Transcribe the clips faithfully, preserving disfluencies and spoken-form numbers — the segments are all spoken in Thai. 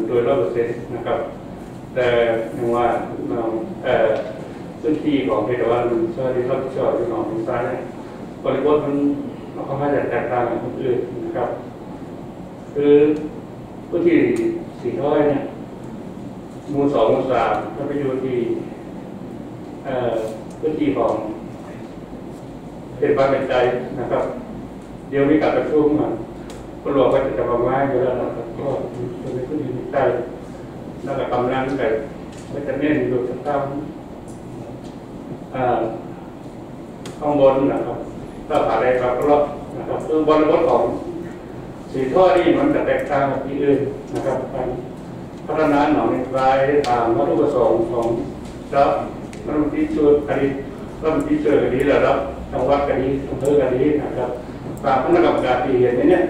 โดยร้อยเปอร์เซ็นต์นะครับแต่อย่างว่าพื้นที่ของเพชรวันช่วยที่รับผิดชอบที่หนองพิซซ่าเนี่ยบริบทมันค่อนข้างจะแตกต่างจากคนอื่นนะครับคือพื้นที่สีถ้อยเนี่ยหมู่สองหมู่สามถ้าไปอยู่ที่พื้นที่ของเป็นบ้านเป็นใจนะครับเดี๋ยวมีการประชุมมันก็รวมกันจะประมาณอยู่แล้วนะครับก็เป็นพื้นที่ใจแล้วก็กำลังแต่ไม่จะเน้นอยู่สภาพข้างบนนะครับถ้าผ่านอะไรครับก็นะครับคือบริบทของสีท่อนี่มันจะแตกต่างกับที่อื่นนะครับการพัฒนาหนองในรายตามวัตถุประสงค์ของรับรัฐมนตรีช่วยคดีรัฐมนตรีช่วยคดีระดับจังหวัดคดีอำเภอคดีนะครับตามคณะกรรมการที่เห็นเนี่ย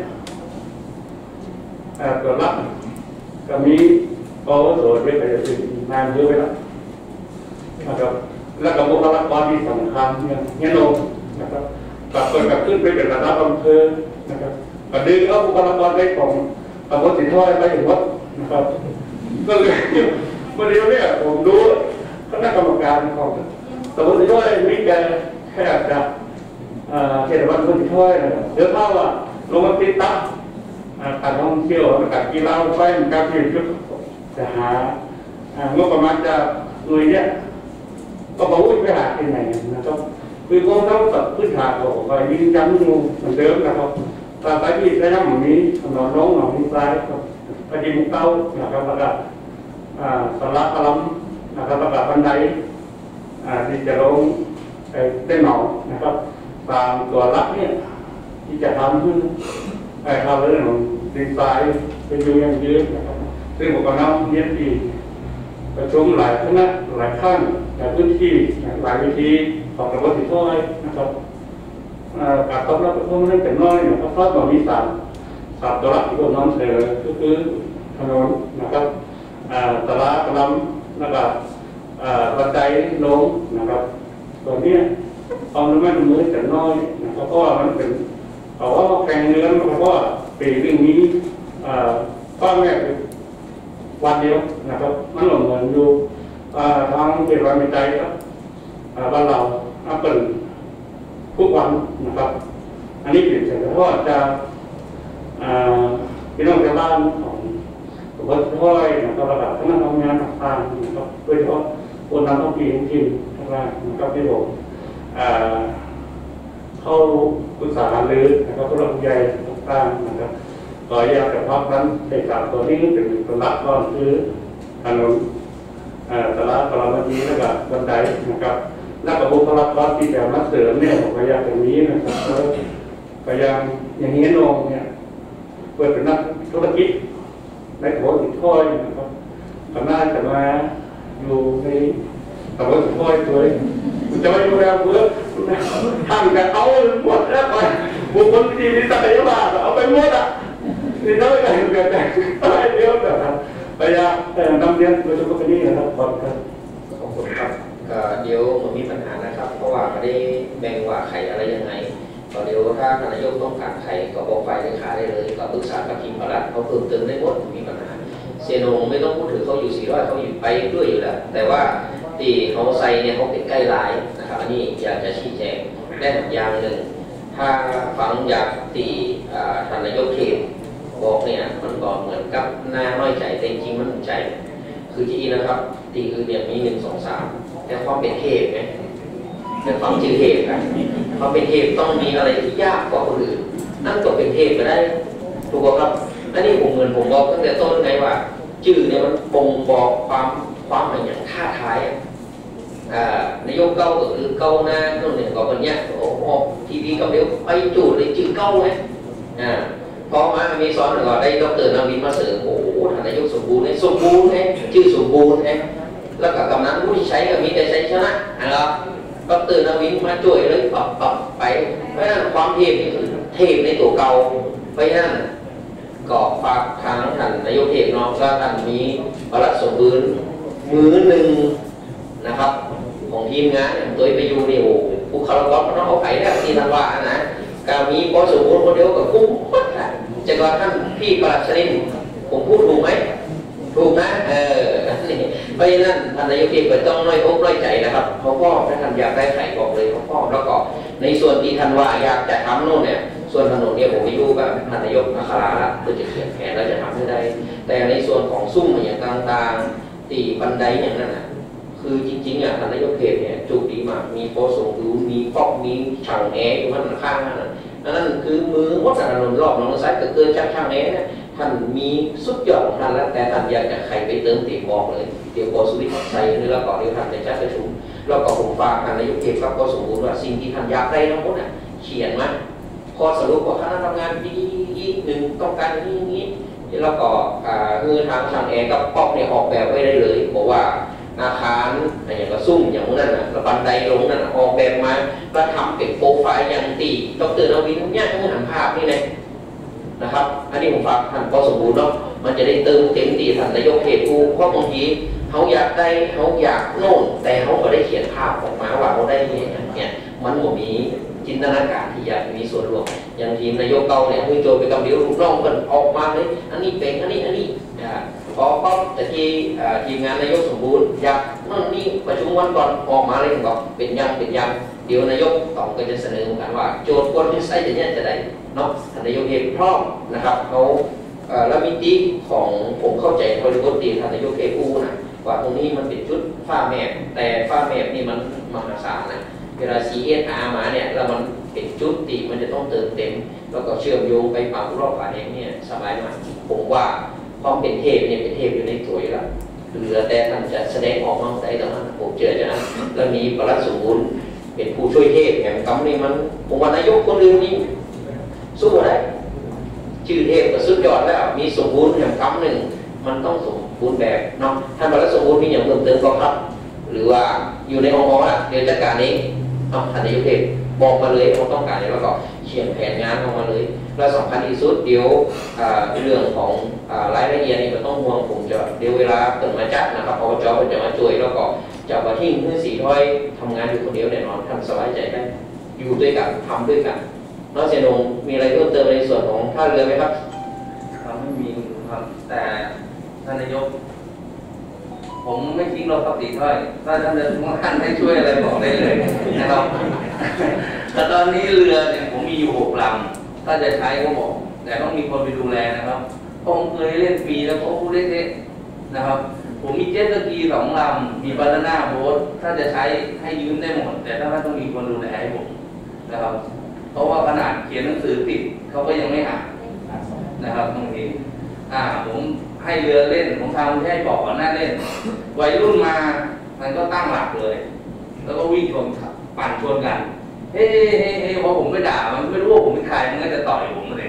ตัวรับก็มีกอโสดไว้ไปถึงนานเยอะไปแล้วนะครับแล้วก็บุคลากรที่สำคัญอย่างเงี้ยโนนะครับปรับเปลี่ยนกับขึ้นไปเป็นระดับอำเภอนะครับก็ดึงเอาบุคลากรได้ของตำบลสินท้อยไปถึงวัดนะครับก็เลยวันนี้เนี่ยผมดูคณะกรรมการของตำบลสินท้อยมีแค่แค่จะเขตวันตำบลสินท้อยนะครับเดี๋ยวถ้าว่าลงมาติดตั้งการท่องเที่ยวการกีฬาไฟการที่จะหางบประมาณจะหน่วยเนี่ยก็บอกว่าไปหาที่ไหนนะครับคือพวกเราตัดพื้นฐานของไปยืนยันงูเหมือนเดิมนะครับตาไปที่ใช้น้ำหมูนี้ถนนน้องหนองนี้ซ้ายครับไปที่มุกเต้านะครับแล้วก็สลักกระลำนะครับแล้วก็บันไดที่จะลงเต้นหนองนะครับตามตัวลักเนี่ยที่จะทำขึ้นไอ้เขาเรื่องของดีไซน์เป็นอยู่อย่างยืดนะครับซึ่งผมก็น้องเนี้ยที่ประชุมหลายคณะหลายขั้นหลายพื้นที่หลายวิธีของระบบสินท้อยนะครับการตอบรับพวกนั้นเป็นน้อยนะครับเพราะตอนนี้สามสามตัวรับที่ผมน้องเสนอก็คือถนนนะครับตลาดกระลำแล้วก็บันไดลงนะครับตัวนี้ความรู้มันมือแต่น้อยนะครับเพราะว่ามันเป็นเพราะว่าแข่งเนื้อเพราะว่าปีเรื่องนี้ข้อแรกวันเดียวนะครับมันหลงเหมือนอยู่ทางเขตวันเป็นใจครับบ้านเราอัปเปิลทุกวันนะครับอันนี้เปลี่ยนใจเพราะว่าจะพี่น้องชาวบ้านของสมบัติถ้อยนะครับระดับคณะทำงานต่างๆนะครับโดยเฉพาะคนนำท้องถิ่นถิ่นทั้งหลายนะครับที่ผมเข้าปรึกษาหารือนะครับผู้หลักผู้ใหญ่ต่างๆนะครับต่อยาแต่ภาพนั้นในสามตัวนี้เป็นตัวหลักก็คือถนนตลาดตลาดวันนี้แล้วก็บันไดนะครับแล้วก็บุคลากรที่จะมาเสริมเนี่ยพยายามตรงนี้นะครับพยายามอย่างนี้ลงเนี่ยเปิดเป็นนักธุรกิจในโถสินท้อยนะครับก็น่าจะมาอยู่ในตำบลสินท้อยเลยจะไม่ดูแลเพื่อทำกันเอาหมดแล้วไปบุคคลที่มีศักยภาพเอาไปหมดอ่ะนี่น้อยกันเกิดแต่อะไรเดียวแต่ครับพยายามนำเรียนโดยเฉพาะนี้นะครับขอบคุณครับขอบคุณครับเดี๋ยวมันมีปัญหานะครับเพราะว่าไม่ได้แบ่งว่าไข่อะไรยังไงก็เดี๋ยวถ้านายกต้องการไข่ก็บอกไฟเลขาได้เลยก็ปรึกษากับทีมพลัดเขาเพิ่มเติมได้หมดมีปัญหาเซโนไม่ต้องพูดถึงเขาอยู่สี่ร้อยเขาอยู่ไปด้วยอยู่แล้วแต่ว่าตีเขาใส่เนี่ยเขาเป็นใกล้ลายนะครับอันนี้อยากจะชี้แจงได้อย่างหนึ่งถ้าฟังจากตีท่านนายกเขตบอกเนี่ยมันก็เหมือนกับหน้าน้อยใจแต่จริงมันใจคือที่นะครับตีคือเนี่ยมีหนึ่งสองสามแต่ความเป็นเทพไงแต่ความจริงเทพกันความเป็นเทพต้องมีอะไรที่ยากกว่าคนอื่นนั่นก็เป็นเทพก็ได้ถูกไหมครับอันนี้ผมเหมือนผมบอกตั้งแต่ต้นไงว่าชื่อเนี่ยมันบ่งบอกความความหมายอย่างท่าทายนายกเก้าก็คือเก้าหน้าโน่นเนี่ยก็คนเนี้ยโอ้โหทีวีกับเดียวไปจูดเลยชื่อเก้าไงอ่าพอมามีสอนหนึ่งก็ได้ดร.นาวินมาเสริมโอ้โหท่านนายกสมบูรณ์ไงสมบูรณ์ไงชื่อสมบูรณ์ไงแล้วกับกำนันผู้ที่ใช้ก็มีแต่ใช้ชนะนะครับดร.นาวินมาช่วยเลยปรับปรับไปเพราะฉะนั้นความเทพนี่คือเทพในตัวเก่าเพราะฉะนั้นก็ฝากทางท่านนายกเทพน้องก็ท่านมีพระสมบูรณ์มือหนึ่งนะครับของทีมงานตัวไปอยู่ในโอ้ผู้คารวะมันต้องเอาไผ่ได้ที่ทันว่านะการมีพอสมบูรณ์คนเดียวกับกุ้งจะก็ท่านพี่ปราชนินผมพูดถูกไหมราะฉะนั้นท่านนายกเองก็ต้องน้อยอกน้อยใจนะครับเขาพ่อถ้าท่านอยากได้ไข่บอกเลยเขาพ่อแล้วก็ในส่วนที่ท่านว่าอยากจะทำโน่นเนี่ยส่วนถนนเนี่ยผมไม่รู้กับท่านนายกอัคราละเพื่อจะเขียนแผนแล้วจะทำให้ได้แต่ในส่วนของซุ้มอย่างต่างๆตีบันไดอย่างนั้นนะคือจริงๆอ่ะท่านนายกเขตเนี่ยจุดีมากมีโพสต์ดูมีฟอกมีช่างแอร์อยู่มันข้างนั่นน่ะนั่นคือมือวัดถนนรอบน้องซ้ายเกิดจากช่างแอร์เนี่ยท่านมีสุดยอดของท่านแล้วแต่ท่านอยากจะใครไปเติมเต็มบอกเลยเดี๋ยวพอสุริใส่นี่แล้วก็เดี๋ยวท่านจะจัดประชุมแล้วก็ผมฝากท่านนายกเขตครับก็สมบูรณ์ว่าสิ่งที่ท่านอยากได้ทั้งหมดน่ะเขียนมาพอสรุปว่าคณะทำงานที่หนึ่งต้องการนี้นี้แล้วก็คือทางช่างแอร์กับป๊อกเนี่ยออกแบบไว้ได้เลยบอกว่าอาคารอย่างกระซุ่มอย่างนั้นน่ะบันไดลงนั่นออกแบบมาแล้วทำเป็นโปรไฟล์อย่างตีดร.นวินเนี่ยต้องหันภาพนี่เลยนะครับอันนี้ผมฝากท่านพอสมบูรณ์เนาะมันจะได้เติมเต็มตีท่านนายกเขตผู้เพราะบางทีเขาอยากได้เขาอยากโน่นแต่เขาก็ได้เขียนภาพออกมาว่าเขาได้เนี่ยเนี่ยมันก็มีจินตนาการที่อยากมีส่วนร่วมอย่างทีมนายกเก่าเนี่ยคือโจไปกับเดี๋ยวลูกน้องกันออกมาเลยอันนี้เป็นอันนี้อันนี้พอปั๊บแต่ที่ทีมงานนายกสมบูรณ์อยากนั่นนี่ประชุมวันก่อนออกมาเลยบอกเป็นยังเป็นยังเดี๋ยวนายกต้องก็จะเสนอกันว่าโจทย์คนที่ใช้จะเนี่ยจะได้เนาะท่านนายกเองพร้อมนะครับเขาละมิติของผมเข้าใจบริบทดีท่านนายกเอปูนะว่าตรงนี้มันเป็นชุดฝ้าแมพแต่ฝ้าแมพนี่มันมหาศาลนะเวลา ซี เอส อาร์ มาเนี่ยแล้วมันเป็นจุดตีมันจะต้องเติมเต็มแล้วก็เชื่อมโยงไปปากรอบฝาแดงเนี่ยสบายมากผมว่าความเป็นเทพเนี่ยเป็นเทพอยู่ในตัวอยู่แล้วเหลือแต่ท่านจะแสดงออกมาได้ตรงนั้นผมเจอจะนั้นแล้วมีปลัดสมบูรณ์เป็นผู้ช่วยเทพอย่างกำนี่มันผมว่านายกคนอื่นนี่สู้ได้ชื่อเทพก็สุดยอดแล้วมีสมบูรณ์อย่างกำหนึ่งมันต้องสมบูรณ์แบบเนาะท่านปลัดสมบูรณ์มีอย่างเพิ่มเติมก็ครับหรือว่าอยู่ในองค์กรเดี๋ยวจัดการเองเนาะท่านนายกเทพบอกมาเลยเขาต้องการอะไรแล้วก็เขียนแผนงานออกมาเลยและสำคัญที่สุดเดี๋ยวเรื่องของรายละเอียดนี่มันต้องห่วงผมจะเดี๋ยวเวลาเกิดมาจัดนะครับอบจจะมาช่วยแล้วก็จะมาทิ้งเพื่อสีถ้อยทำงานอยู่คนเดียวแน่นอนท่านสบายใจได้อยู่ด้วยกันทำด้วยกันนอกจากนงมีอะไรเพิ่มเติมในส่วนของท่าเรือไหมครับครับไม่มีครับแต่ท่านนายกผมไม่ทิ้งเราครับสีถ้อยถ้าท่านจะทุกท่านให้ช่วยอะไรบอกได้เลยนะครับแต่ตอนนี้เรือเนี่ยผมมีอยู่หกลำถ้าจะใช้ก็บอกแต่ต้องมีคนไปดูแลนะครับผมเคยเล่นฟรีแล้วก็ผู้เล่นๆนะครับผมมีเจ็ตสกีสองลำมีบานาน่าโบ๊ทถ้าจะใช้ให้ยืมได้หมดแต่ถ้าต้องมีคนดูแลให้ผมนะครับเพราะว่าขนาดเขียนหนังสือติดเขาก็ยังไม่อ่านนะครับบางทีอ่าผมให้เรือเล่นผมทำให้บอกว่าน่าเล่นวัยรุ่นมามันก็ตั้งหลักเลยแล้วก็วิ่งชนปั่นชนกันเฮ้เฮ้เฮ้พอผมไปด่ามันไม่รู้ว่าผมเป็นใครมันก็จะต่อยผมเลย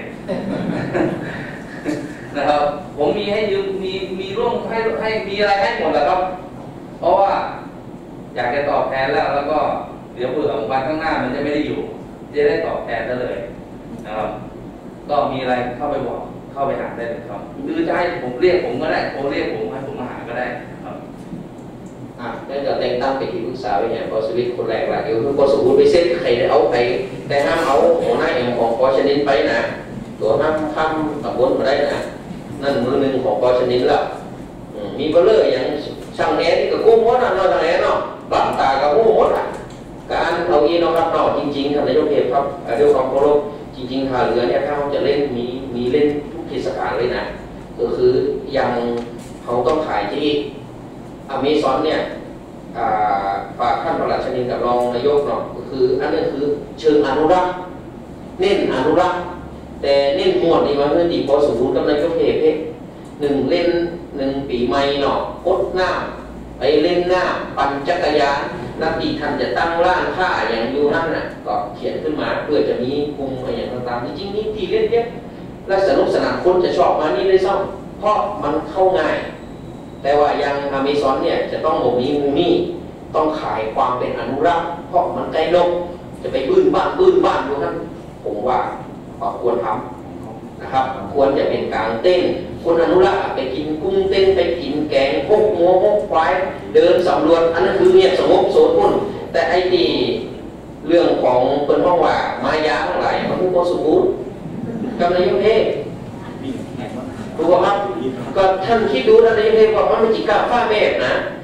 นะครับผมมีให้ยืมมีมีร่วมให้ให้มีอะไรให้หมดแล้วครับเพราะว่าอยากจะตอบแทนแล้วแล้วก็เดี๋ยวเผื่อวันข้างหน้ามันจะไม่ได้อยู่จะได้ตอบแทนได้เลยนะครับก็มีอะไรเข้าไปบอกเข้าไปหาได้เลยครับหรือจะให้ผมเรียกผมก็ได้โทรเรียกผมให้ผมมาหาก็ได้ครับอ่ะนั่นก็แต่งตั้งเป็นที่ปรึกษาไปเนี่ยพอสวิตคนแรกละเดี๋ยวคือพอสมบูรณ์ไปเซ็ตใครได้เอาไปแต่ห้ามเอาหัวหน้าเอ็มของพอชนินไปนะตัวห้ามข้ามตำบลมาได้นะนั่นมือหนึ่งของพอชนินละมีเบลเลอร์อย่างช่างแหนนี่ก็กู้มดอ่ะนอกจากแหนเนาะบัตรตาก็กู้มดอ่ะการเอาอีน้องรับนอกจริงๆท่านนายกเทพครับเรื่องความเคารพจริงๆท่าเรือเนี่ยถ้าเขาจะเล่นมีมีเล่นทุกเทศกาลเลยนะก็คือยังเขาต้องขายที่อเมซอนเนี่ยฝากท่านประหลัดชนินกับรองนายกเนาะก็คืออันนี้คือเชิงอนุรักษ์เน้นอนุรักษ์แต่เน้นหมวดนี่มันเพื่อดีพอสมบูรณ์กับนายกเทพหนึ่งเล่นหนึ่งปีใหม่เนาะกดหน้าไปเล่นหน้าปั่นจักรยานนักดีท่านจะตั้งร้านค้าอย่างอยู่นั่นน่ะก็เขียนขึ้นมาเพื่อจะมีกลุ่มอะไรอย่างต่างๆจริงๆนี่ที่เล่นเยอะและสนุกสนานคนจะชอบมานี่ได้ซ่อมเพราะมันเข้าง่ายแต่ว่ายังอเมซอนเนี่ยจะต้องบ่มีมูนี่ต้องขายความเป็นอนุรักษ์เพราะมันใกล้โลกจะไปบื้นบ้านบื้นบ้านดูนั้นผมว่าควรทำนะครับควรจะเป็นกลางเต้นคนอนุรักษ์ไปกินกุ้งเต้นไปกินแกงพกงัวพกควายเดินสำรวจอันนั้นคือเงียบสงบโสดพุ่นแต่ไอ้ที่เรื่องของเป็นห้องว่ามายาทั้งหลายมันคือโคสมบูรณ์กำลังยุ่งเทพถูกไหมครับก็ท่านคิดดูท่านนายกเทพว่ามันไม่จิกาฟ้าเมฆนะ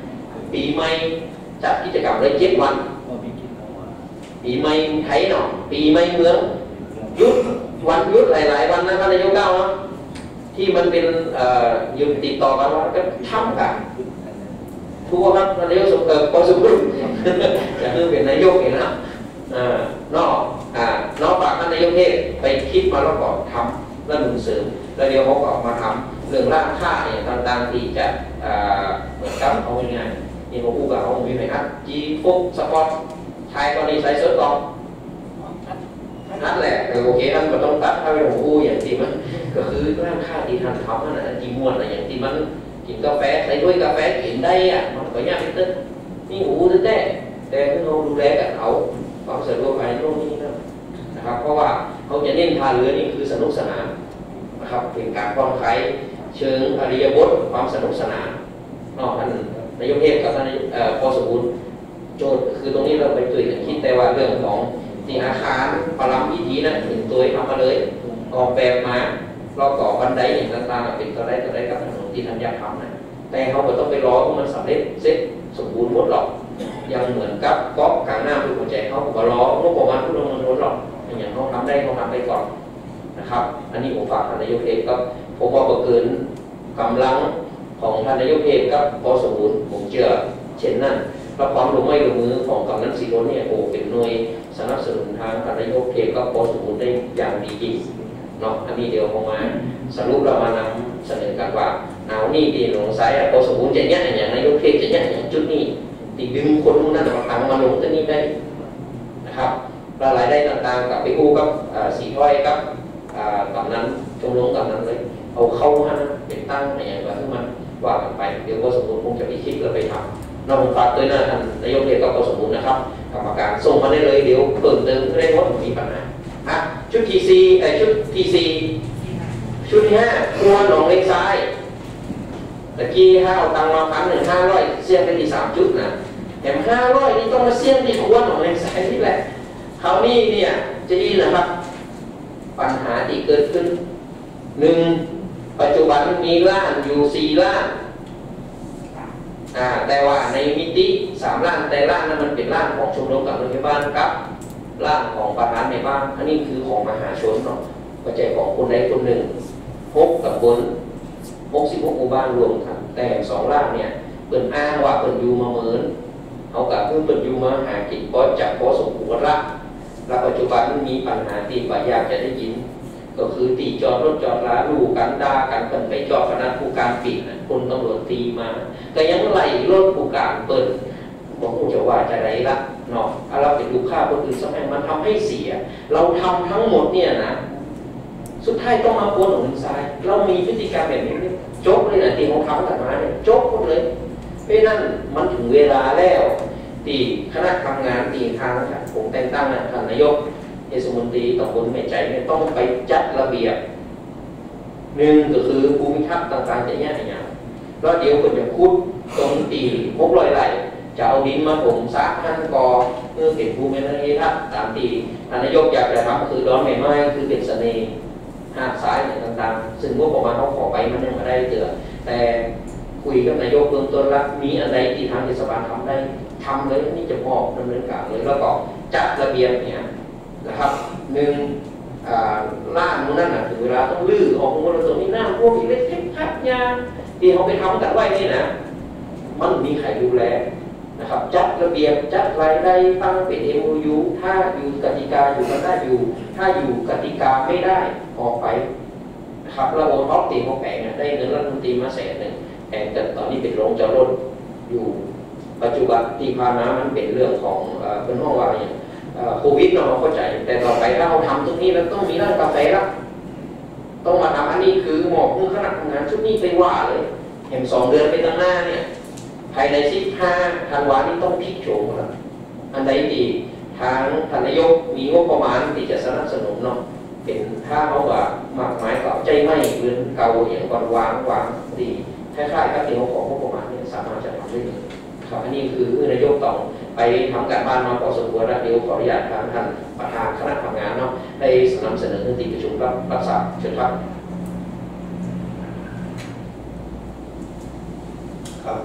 ปีใหม่จัดกิจกรรมเลยเจ็ดวันปีใหม่ไทยเนาะปีใหม่เมืองยุดวันยุดหลายๆวันนะท่านนายกเก้าเนาะที่มันเป็นหยุดติดต่อกันว่าก็ทำกันทุกครับนายกสมเกิดพอสมบูรณ์จะคือเป็นนายกเองนะนอกนอกฝากท่านนายกเทศไปคิดมาแล้วก็ทำแล้วหนุนเสริมแล้วเดี๋ยวเขาก็ออกมาทำเรื่องร่างค่าอย่างต่างๆที่จะเหมือนกับเอาง่ายๆนี่ผมพูดกับเขามีไหมครับจีฟุกสปอร์ตชายกรณีใส่เสื้อกองนั่นแหละโอเคท่านก็ต้องตัดถ้าเป็นผมพูดอย่างที่มันก็คือร่างค่าที่ท่านทำนั่นแหละจีมวนอะไรอย่างที่มันกินกาแฟใส่ด้วยกาแฟกินได้อะมันก็ยากนิดนึงนี่หูตึ้งแต่แต่ที่เราดูแลกับเขาความสะดวกภายในโลกนี้นะครับเพราะว่าเขาจะเน้นพาเรือนี่คือสนุกสนานนะครับเป็นการผ่อนคลายเชิงอริยบทความสนุกสนานนอกท่านนายกเทศกับท่านพอสมบูรณ์โจทย์คือตรงนี้เราไปช่วยกันคิดแต่ว่าเรื่องของที่อาคารปรำพิธีนั้นถึงตัวทำมาเลยออกแบบมาเราก่อบันไดอย่างต่างๆเป็นตัวได้ตัวได้กับถนนที่ท่านอยากทำนะแต่เขาก็ต้องไปรอให้มันสำเร็จเสร็จสมบูรณ์หมดหรอกยังเหมือนกับก๊อกกลางหน้าคือหัวใจเขาก็รองบประมาณผู้ดำเนินรถหรอกอย่างเขาทำได้เขาทำได้ก่อนนะครับอันนี้ผมฝากท่านนายกเทศก็ผมว่าเกินกำลังของท่านนายกเทศกับพอสมบูรณ์ผมเชื่อเช่นนั้นและความลงไม้ลงมือของกำนันศรีรถเนี่ยโอ้เป็นหน่วยสนับสนุนทางท่านนายกเทศกับพอสมบูรณ์ได้อย่างดีจริงเนาะอันนี้เดี๋ยวผมมาสรุปเรามานำเสนอกันว่าหนาวนี่ตีหลงสายพอสมบูรณ์จะเนี่ยอย่างนายกเทศจะเนี่ยอย่างจุดนี้ตีดึงคนนู้นนั่นมาทำมาลงตัวนี้ได้นะครับรายได้ต่างๆกับไปกู้กับสีถ้อยกับกำนันจงลงกำนันเลยเอาเข้ามาเป็นตั้งอย่างแบบที่มันว่ากันไปเดี๋ยวพอสมบูรณ์คงจะไปคิดแล้วไปทำนอกจากฝากด้วยนะท่านนายกเทศกับพอสมบูรณ์นะครับกรรมการส่งมาได้เลยเดี๋ยวเพิ่มเติมได้หมดมีปัญหาฮะชุดทีซีไอชุดทีซีชุดที่ห้าครัวหนองเล็กซ้ายตะกี้ห้าเอาตังมาพันหนึ่งห้าร้อยเสี่ยงไปที่สามชุดนะแถมห้าร้อยนี่ต้องมาเสี่ยงที่ครัวหนองเล็กซ้ายนี่แหละคราวนี้เนี่ยจะดีนะครับปัญหาที่เกิดขึ้นหนึ่งปัจจุบันมีล้านอยู่สี่ล้านอ่าแต่ว่าในมิติสามล้านแต่ล้านนั้นมันเป็นล้านของชมรมกับโรงพยาบาลกับล้านของประธานในบ้านอันนี้คือของมหาชนเนาะปัจจัยของคนใดคนหนึ่งหกกับบนหกสิบหกหมู่บ้านรวมกันแต่สองล้านเนี่ยเปิดอ้างว่าเปิดอยู่มาเหมือนเอากับเพื่อเปิดอยู่มาหากินก็จะพอสมควรละและปัจจุบันมันมีปัญหาที่ว่าอยากจะได้ยินก็คือตีจอดรถจอดลาลูกันด่ากันเปิดไปจอดขนาดผู้การปิดคนตำรวจตีมาก็ยังไล่รถผู้การเปิดบอกว่าจะว่าจะไรละเนาะเราเป็นลูกค้าคนอื่นสมัยมันทำให้เสียเราทำทั้งหมดเนี่ยนะสุดท้ายต้องมาโกนหนุนทรายเรามีพฤติกรรมแบบนี้จบเลยนะที่เขาทำกันมาเนี่ยจบหมดเลยเพราะนั้นมันถึงเวลาแล้วที่คณะทำงานตีทางผมแต่งตั้งนะท่านนายกเทศมนตรีตำบลแม่ใจเนี่ยต้องไปจัดระเบียบหนึ่งก็คือภูมิทัศน์ต่างๆจะแยกอย่างแล้วเดี๋ยวคนจะพูดตรงตีพกลอยไหลจะเอาดินมาผมซักท่านกอเพื่อเป็นภูมิทัศน์ตามตีท่านนายกอยากจะทำคือดอนใหม่ไม้คือเป็นเสน่ห์หาดซ้ายต่างๆซึ่งงบประมาณเขาขอไปมันยังไม่ได้เตือแต่คุยกับนายกเบื้องต้นแล้วมีอะไรที่ทางเทศบาลทำได้ทำเลยนี่จะมอบดำเนินการเลยแล้วก็จัดระเบียบเนี่ยนะครับหนึ่งล่างนั่นน่ะถึงเวลาต้องลื้อออกมาตรงนี้หน้าพวกที่เล็กเล็กคัดยาที่เขาไปทำกันไว้นี่นะมันมีใครดูแลนะครับจัดระเบียบจัดรายได้ตั้งเป็น เอ็ม โอ ยู ถ้าอยู่กติกาอยู่กันได้อยู่ถ้าอยู่กติกาไม่ได้ออกไปนะครับแล้วโอนท็อปตีของแผงได้เงินรัฐมนตรีมาแสนหนึ่งแผงแต่ตอนนี้เป็นโรงจอดรถอยู่ปัจจุบันที่พามามันเป็นเรื่องของเป็นห้องว่าอย่างโควิดเราเข้าใจแต่ต่อไปถ้าเราทำตรงนี้เราต้องมีร้านกาแฟแล้วต้องมาทำอันนี้คือหมอกมือขนาดทำงานชุดนี้ไปว่าเลยเห็นสองเดือนไปตั้งหน้าเนี่ยภายในสิบห้าธันวาคมนี้ต้องพลิกโฉมแล้วอันใดดีทางท่านนายกมีงบประมาณที่จะสนับสนุนเนาะเป็นถ้าเขาว่ามากมายกับใจไม่เงินเก่าอย่างก่อนวางวางดีคล้ายๆกับที่เขาของงบประมาณเนี่ยสามารถจะทำได้เลยครับอันนี้คือนายกต้องไปทำการบ้านมาพอสมควรแล้วเดี๋ยวขออนุญาตทางท่านประธานคณะทำงานเนาะได้นำเสนอที่ประชุมรับรับทราบเชิญครับครับก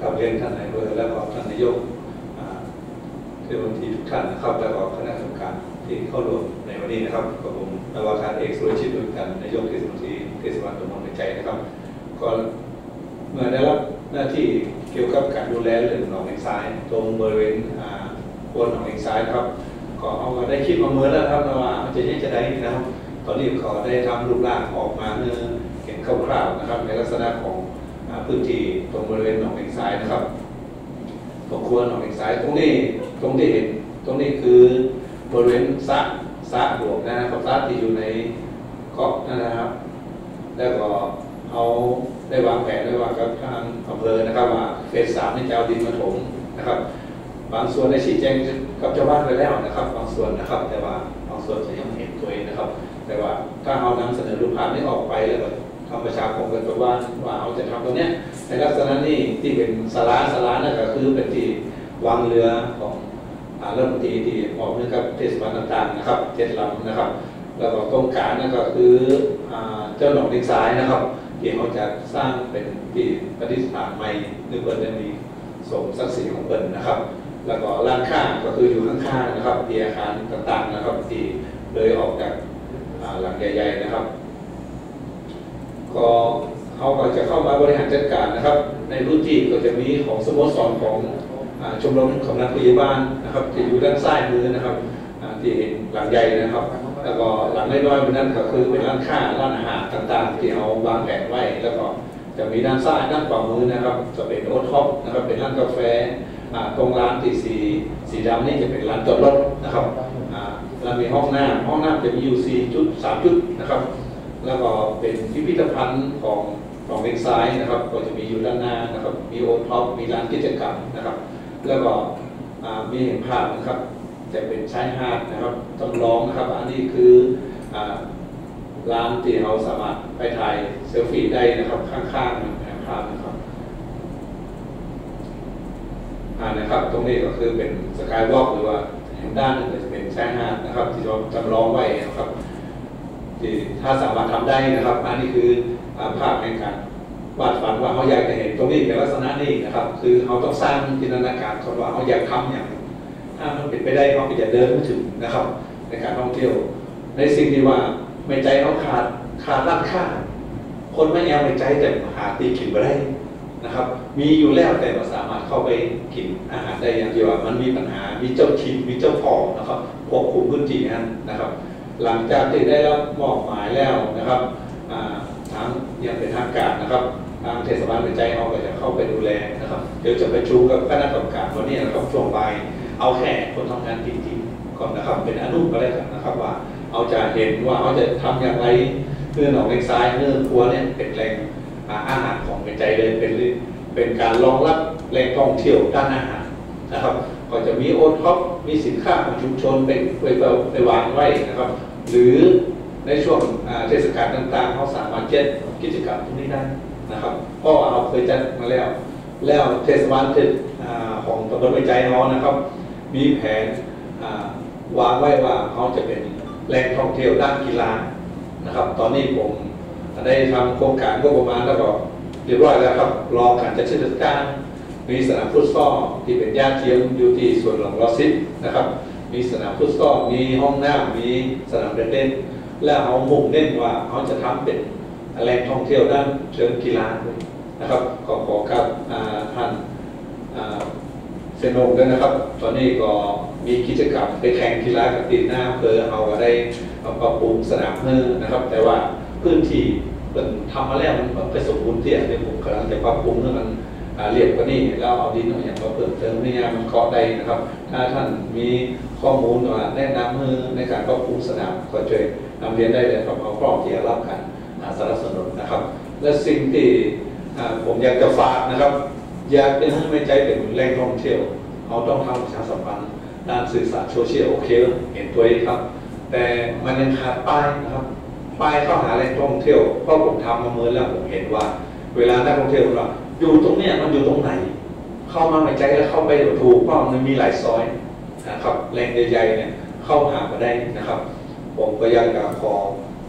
กับเรียนท่านนายอำเภอและก็ท่านนายกเทศมนตรีทุกท่านนะครับแล้วก็คณะกรรมการที่เข้าร่วมในวันนี้นะครับกับผมนาวากาศเอกสุรชิตด้วยกันนายกเทศมนตรีเทศบาลตำบลในใจนะครับก็เมื่อได้รับหน้าที่เกี่ยวกับการดูแลเรื่องหนองเลงซ้ายตรงบริเวณโคนหนองเลงซ้ายนะครับก็เอามาได้คิดมาเมื่อแล้วครับว่าจะยังจะได้นะครับตอนนี้ขอได้ทำรูปร่างออกมาเนื้อเห็นคร่าวๆนะครับในลักษณะของพื้นที่ตรงบริเวณหนองเลงซ้ายนะครับตรงขั้วหนองเลงซ้ายตรงนี้ตรงที่เห็นตรงนี้คือบริเวณสระสระหลวงนะครับสระที่อยู่ในเกาะนะครับแล้วก็เอาได้วางแผนไว้ว่ากับทางอำเภอนะครับว่าเฟสสามนี่จะเอาดินมาถมนะครับบางส่วนได้ชี้แจงกับชาวบ้านไปแล้วนะครับบางส่วนนะครับแต่ว่าบางส่วนจะยังไม่เห็นตัวเองนะครับแต่ว่าถ้าเอานำเสนอรูปภาพนี้ออกไปแล้วก็ทำประชาคมกันตัวว่าว่าเอาจะทำตรงนี้ในลักษณะนี้ที่เป็นสาราสารานั่นก็คือเป็นที่วางเรือของเริ่มตีที่ออกเนื่องกับเทศบาลต่างๆนะครับเจ็ดลำนะครับแล้วก็ตรงกลางนั่นก็คือเจ้าหนองเลงซ้ายนะครับที่เขาจะสร้างเป็นที่ประดิษฐานใหม่นึกว่าจะมีสมศักดิ์ศรีของเปิ่นนะครับแล้วก็ร้านข้างก็คืออยู่ข้างๆนะครับที่อาคารต่างๆนะครับที่เลยออกจากหลังใหญ่ๆนะครับก็เขาก็จะเข้ามาบริหารจัดการนะครับในพื้นที่ก็จะมีของสโมสรของชมรมกำนันผู้ใหญ่บ้านนะครับที่อยู่ด้านซ้ายมือนะครับที่เห็นหลังใหญ่นะครับแล้วก็หลังน้อยๆบนนั้นก็คือเป็นร้านค้าร้านอาหารต่างๆที่เอาวางแผนไว้แล้วก็จะมีด้านซ้ายด้านขวามือนะครับจะเป็นโอท็อปนะครับเป็นร้านกาแฟตรงร้านที่สีสีดำนี่จะเป็นร้านจอดรถนะครับแล้วมีห้องน้ำห้องน้ำจะมีอยู่สี่จุดสามจุดนะครับแล้วก็เป็นพิพิธภัณฑ์ของของเลงซ้ายนะครับก็จะมีอยู่ด้านหน้านะครับมีโอท็อปมีร้านกิจกรรมนะครับแล้วก็มีเห็นภาพนะครับจะเป็นชายหาดนะครับจำลองนะครับอันนี้คือร้านที่เราสามารถไปถ่ายเซลฟี่ได้นะครับข้างๆนะครับภาพนะครับอ่านะครับตรงนี้ก็คือเป็นสกายวอล์กหรือว่าด้านหนึ่งจะเป็นชายหาดนะครับที่เราจำลองไว้นะครับที่ถ้าสามารถทำได้นะครับอันนี้คือภาพในการวาดฝันว่าเขาอยากจะเห็นตรงนี้เป็นลักษณะนี้นะครับคือเขาต้องสร้างจินตนาการว่าเขาอยากทำอย่างถ้ามันเป็นไปได้เขาก็จะเดินไปถึงนะครับในการท่องเที่ยวในสิ่งที่ว่าไม่ใจเขาขาดขาดร้านค้าคนไม่แอลไม่ใจแต่หาตีกินไปได้นะครับมีอยู่แล้วแต่เราสามารถเข้าไปกินอาหารได้อย่างที่ว่ามันมีปัญหามีเจ้าถิ่นมีเจ้าของนะครับควบคุมพื้นที่นั้นนะครับหลังจากที่ได้รับมอบหมายแล้วนะครับทางยังเป็นทางการนะครับทางเทศบาลเป็นใจเขาก็จะเข้าไปดูแลนะครับเดี๋ยวจะไปชูกับคณะกรรมการวันนี้นะครับช่วงบ่ายเอาแค่คนทำงานจริงๆก่อนนะครับเป็นอนุก็ได้กันนะครับว่าเอาจะเห็นว่าเขาจะทำอย่างไรเพื่อหนองเลงซ้ายเนื้อครัวเนี่ยเป็นแหล่งอาหารของเป็นใจเลยเป็นเป็นการรองรับแหล่งท่องเที่ยวด้านอาหารนะครับก็จะมีโอท็อปมีสินค้าของชุมชนไปไปไปวางไว้นะครับหรือในช่วงเทศกาลต่างๆเขาสามารถจัดกิจกรรมตรงนี้ได้นะครับเพราะว่าเราเคยจัดมาแล้วแล้วเทศบาลของตำบลไม้ใจเขานะครับมีแผนวางไว้ว่าเขาจะเป็นแหล่งท่องเที่ยวด้านกีฬานะครับตอนนี้ผมได้ทำโครงการก็ประมาณแล้วก็เรียบร้อยแล้วครับรอการจัดเทศกาลมีสนามฟุตซอลที่เป็นย่าเทียมอยู่ที่สวนหลวงรอซิปนะครับมีสนามฟุตซอลมีห้องน้ำมีสนามเด็กเล่นและเขามุ่งเน้นว่าเขาจะทำเป็นแหล่งท่องเที่ยวด้านเชิงกีฬาด้วยนะครับขอขอครับท่านเซนงด้วยนะครับตอนนี้ก็มีกิจกรรมไปแข่งกีฬากับตีหน้าเพื่อเอาได้ปรับปรุงสนามเพิ่มนะครับแต่ว่าพื้นที่เป็นทำมาแล้วมันไปสมบูรณ์เตี้ยเดี๋ยวผมกำลังจะปรับปรุงให้มันเรียบกว่านี้แล้วเอาดินอย่างมาเพิ่มเติมในงานมันเกาะได้นะครับถ้าท่านมีข้อมูลว่าแนะนำมือในการปรับปรุงสนามก็ช่วยนำเรียนได้เลยครับเอาพร้อมที่จะรับการสนับสนุนนะครับและสิ่งที่ผมอยากจะฝากนะครับอยากจะให้ไม่ใจเป็นแหล่งท่องเที่ยวเขาต้องทำประชาสัมพันธ์ด้านสื่อสารโซเชียลโอเคเห็นตัวเองครับแต่มันยังขาดป้ายนะครับป้ายเข้าหาแหล่งท่องเที่ยวเพราะผมทำมาเมื่อแล้วผมเห็นว่าเวลานักท่องเที่ยวเราอยู่ตรงเนี้ยมันอยู่ตรงไหนเข้ามาไม่ใจแล้วเข้าไปถูกเพราะมันมีหลายซอยนะครับแหล่งใหญ่ๆเนี่ยเข้าหามาได้นะครับผมก็ยังอยากขอ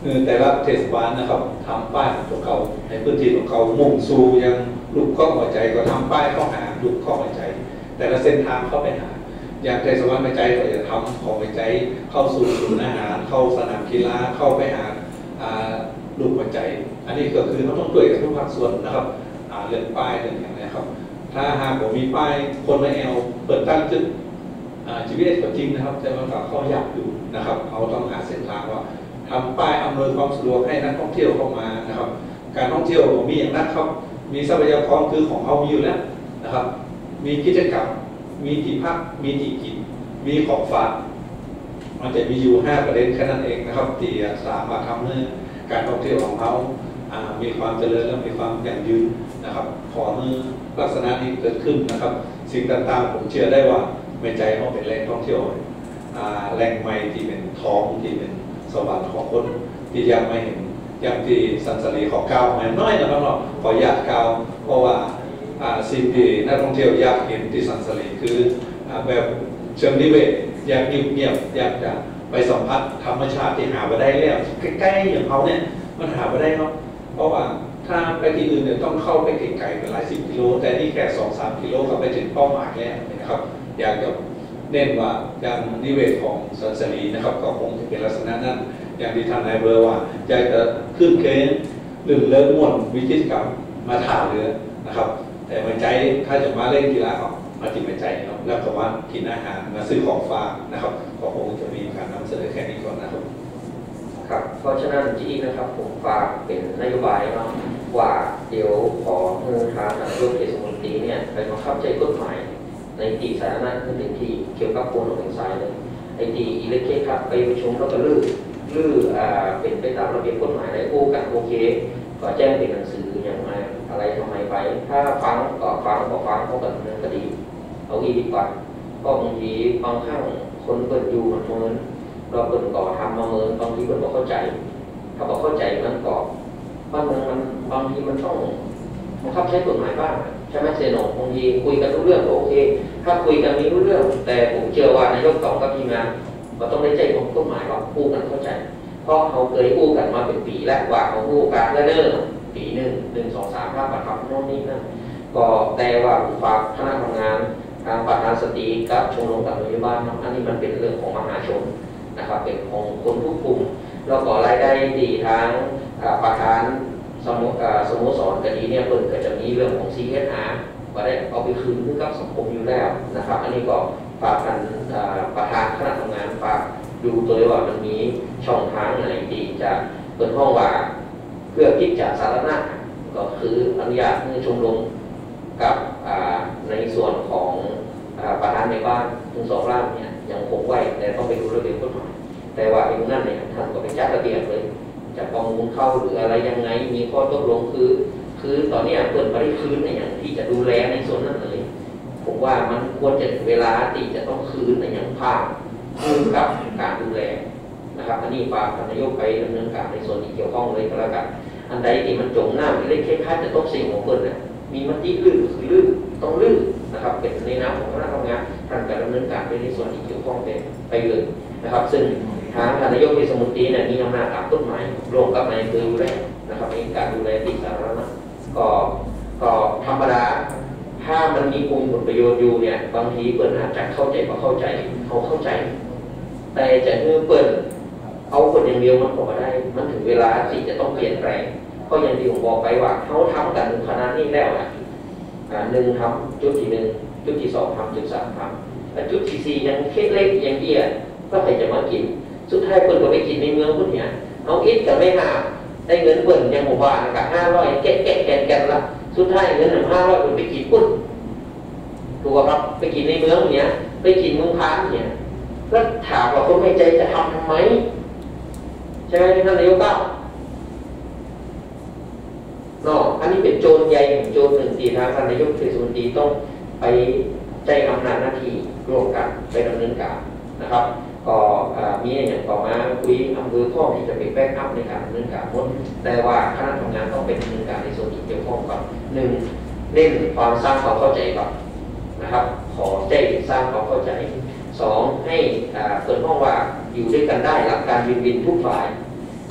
คือแต่ละเทศบาลนะครับทำป้ายของเขาในพื้นที่ของเขามุ่งสู่ยังลูกข้อหัวใจก็ทำป้ายเข้าหาลูกข้อหัวใจแต่ละเส้นทางเข้าไปหาอย่างเทศบาลหัวใจก็จะทำของหัวใจเข้าสู่ศูนย์อาหารเข้าสนามกีฬาเข้าไปหาลูกหัวใจอันนี้ก็คือเราต้องช่วยกันทุกภาคส่วนนะครับเรื่องป้ายเรื่องอย่างนี้ครับถ้าหากผมมีป้ายคนไม่เอาเปิดตั้งจุดชีวิตก็จริงนะครับแต่มันก็เข้ายากอยู่นะครับเขาต้องหาเส้นทางว่าทำป้ายอำนวยความสะดวกให้นักท่องเที่ยวเข้ามานะครับการท่องเที่ยวมีอย่างนั้นครับมีทรัพยากรคือของเขามีอยู่แล้วนะครับมีกิจกรรมมีที่พักมีที่กินมีของฝากมันจะมีอยู่ห้าประเด็นแค่นั้นเองนะครับที่สามารถทำให้การท่องเที่ยวของเขามีความเจริญและมีความยั่งยืนนะครับขอเมื่อลักษณะนี้เกิดขึ้นนะครับสิ่งต่างๆผมเชื่อได้ว่าไม่ใจเขาเป็นแหล่งท่องเที่ยวแหล่งใหม่ที่เป็นท้องที่เป็นสวรรค์ของคนที่ยังไม่เห็นอย่างที่สันสลีของก้าวแม่น้อยนะครับเนาะขออยากก้าวเพราะว่าสิ่งที่นักท่องเที่ยวอยากเห็นที่สันสลีคือแบบเชิงนิเวศอยากเงียบๆอยากจะไปสัมผัสธรรมชาติที่หาไปได้แล้วใกล้ๆอย่างเขาเนี่ยมันหาไปได้เนาะเพราะว่าถ้าไปที่อื่นเนี่ยต้องเข้าไปไกลๆเป็นหลายสิบกิโลแต่นี่แค่สองสามกิโลก็ไปถึงเป้าหมายแล้วนะครับอยากจะเน้นว่าอย่างนิเวศของสันสลีนะครับก็คงจะเป็นลักษณะนั้นอย่างที่ท่านนายอำเภอว่าอยากจะขึ้นเคสลื่นเลิศม่วนวิจิตรกรรมมาถ่าเรือนะครับแต่มาใจถ้าจะมาเล่นกีฬาก็มาติดมาใจเนาะแล้วก็ว่ากินอาหารมาซื้อของฝากนะครับก็คงจะมีการนำเสนอแค่นี้ก่อนนะครับครับเพราะฉะนั้นที่นะครับผมฝากเป็นนโยบายเนาะว่าเดี๋ยวขอเมื่อทางนายกเทศมนตรีเนี่ยไปบังคับใช้กฎหมายในที่สาธารณะนั่นเป็นที่เกี่ยวกับโคนของสายเลยไอ้ที่อิเล็กเคครับไปประชุมแล้วก็ลื้อลื้ออ่าเป็นไปตามระเบียบกฎหมายได้โอ้กันโอเคก็แจ้งเป็นหนังสืออย่างไรอะไรทำไมไปถ้าฟังก็ฟังก็ฟังเขาก็ดำเนินคดีเอาอีดีกว่าก็บางทีบางครั้งคนเปิดอยู่มันเมินเราเปิดก่อทำมาเมินบางทีเปิดบอกเข้าใจถ้าบอกเข้าใจมันก็บางเมืองมันบางทีมันต้องบังคับใช้กฎหมายบ้างใช่ไหมเซโนบางทีคุยกันรู้เรื่องโอเคถ้าคุยกันไม่รู้เรื่องแต่ผมเชื่อว่านายกต่อกับทีมงานก็ต้องได้ใจของกฎหมายว่าพูดกันเข้าใจเพราะเขาเคยพูดกันมาเป็นปีแล้วว่าเขาพูดกันเนิ่นๆปีหนึ่งหนึ่งสองสามห้าปัดขับโน่นนี่นั่นก็แต่ว่าฝากคณะทำงานทางประธานสตรีกับชมรมกับโรงพยาบาลอันนี้มันเป็นเรื่องของมหาชนนะครับเป็นของคนทุกกลุ่มแล้วก็รายได้ดีทางประธานสโมสโมสรกันนี้เนี่ยเปิดก็จะมีเรื่องของ ซี เอส อาร์ ก็ได้เอาไปคืนให้กับสังคมอยู่แล้วนะครับอันนี้ก็ฝากกันประธานคณะทำงานฝากดูตัวว่ามันมีช่องทางไหนดีจะเปิดห้องว่าเพื่อคิดจากสาธารณะก็คืออนุญาตให้ชมรมกับในส่วนของประธานในบ้านทั้งสองร่างเนี่ยยังคงไว้แต่ต้องไปดูระเบียบกฎหมายแต่ว่าไอ้นั่นเนี่ยท่านก็ไปจัดระเบียบเลยจะประมูลเข้าหรืออะไรยังไงมีข้อตกลงคือคือตอนนี้เปิดบริคืนในอย่างที่จะดูแลในส่วนนั้นเลยผมว่ามันควรจะเวลาที่จะต้องคืนในอย่างภาคคืนกับการดูแลนะครับอันนี้ฝากนายกไปดำเนินการในส่วนที่เกี่ยวข้องเลยก็แล้วกันอันใดที่มันจงหน้าเล็กแค่ค่าจะต้องเสี่ยงของเปิดเนี่ยมีมติลื่นคือลื่นต้องลื่นนะครับเป็นในนามของคณะทำงานท่านจะดำเนินการไปในส่วนที่เกี่ยวข้องไปเลยนะครับซึ่งทางนายกเทศมนตรีเนี่ยมีอำนาจตามกฎหมายรวมกับนายอำเภออยู่แล้วนะครับในการดูแลที่สาธารณะก็ก็ธรรมดาถ้ามันมีผลประโยชน์อยู่เนี่ยบางทีเปิดอาจจะเข้าใจก็เข้าใจเขาเข้าใจแต่จะเมื่อเปิดเอาคนอย่างเดียวมันก็ไม่ได้มันถึงเวลาที่จะต้องเปลี่ยนแปลงเพราะอย่างที่ผมบอกไปว่าเขาทำกันขนาดนี้แล้วนะหนึ่งทำจุดที่หนึ่งจุดที่สองทำจุดสามทำแต่จุดที่สี่ยังเคล็ดเล็กยังเดียก็ใครจะมากินสุดท้ายเปิดก็ไปกินในเมืองพุ่นเนี่ยเอาอิฐกับไม่ห้าได้เงินเปิดยังหมู่บ้านกับห้าร้อยแกะแกะแกะแกะละสุดท้ายเงินหนึ่งห้าร้อยคนไปกินพุ่นถูกครับไปกินในเมืองเนี่ยไปกินเมืองพานเนี่ยแล้วถามว่าคนไม่ใจจะทำทำไมใช่ไหมท่านนายกเก้าเนาะอันนี้เป็นโจรใหญ่โจรหนึ่งที่ทางท่านนายกเทศมนตรีต้องไปใจอำนาจหน้าที่ร่วมกันไปดำเนินการนะครับก็มีอย่างต่อมาคุยอำเภอพ่อที่จะเป็นแบ็กอัพในการดำเนินการหมดแต่ว่าคณะทำงานต้องเป็นดำเนินการในส่วนที่เกี่ยวข้องกับหนึ่งเน้นความสร้างความเข้าใจก่อนนะครับขอใจสร้างความเข้าใจสองให้เปิดห้องว่าอยู่ด้วยกันได้หลักการวินวินทุกฝ่าย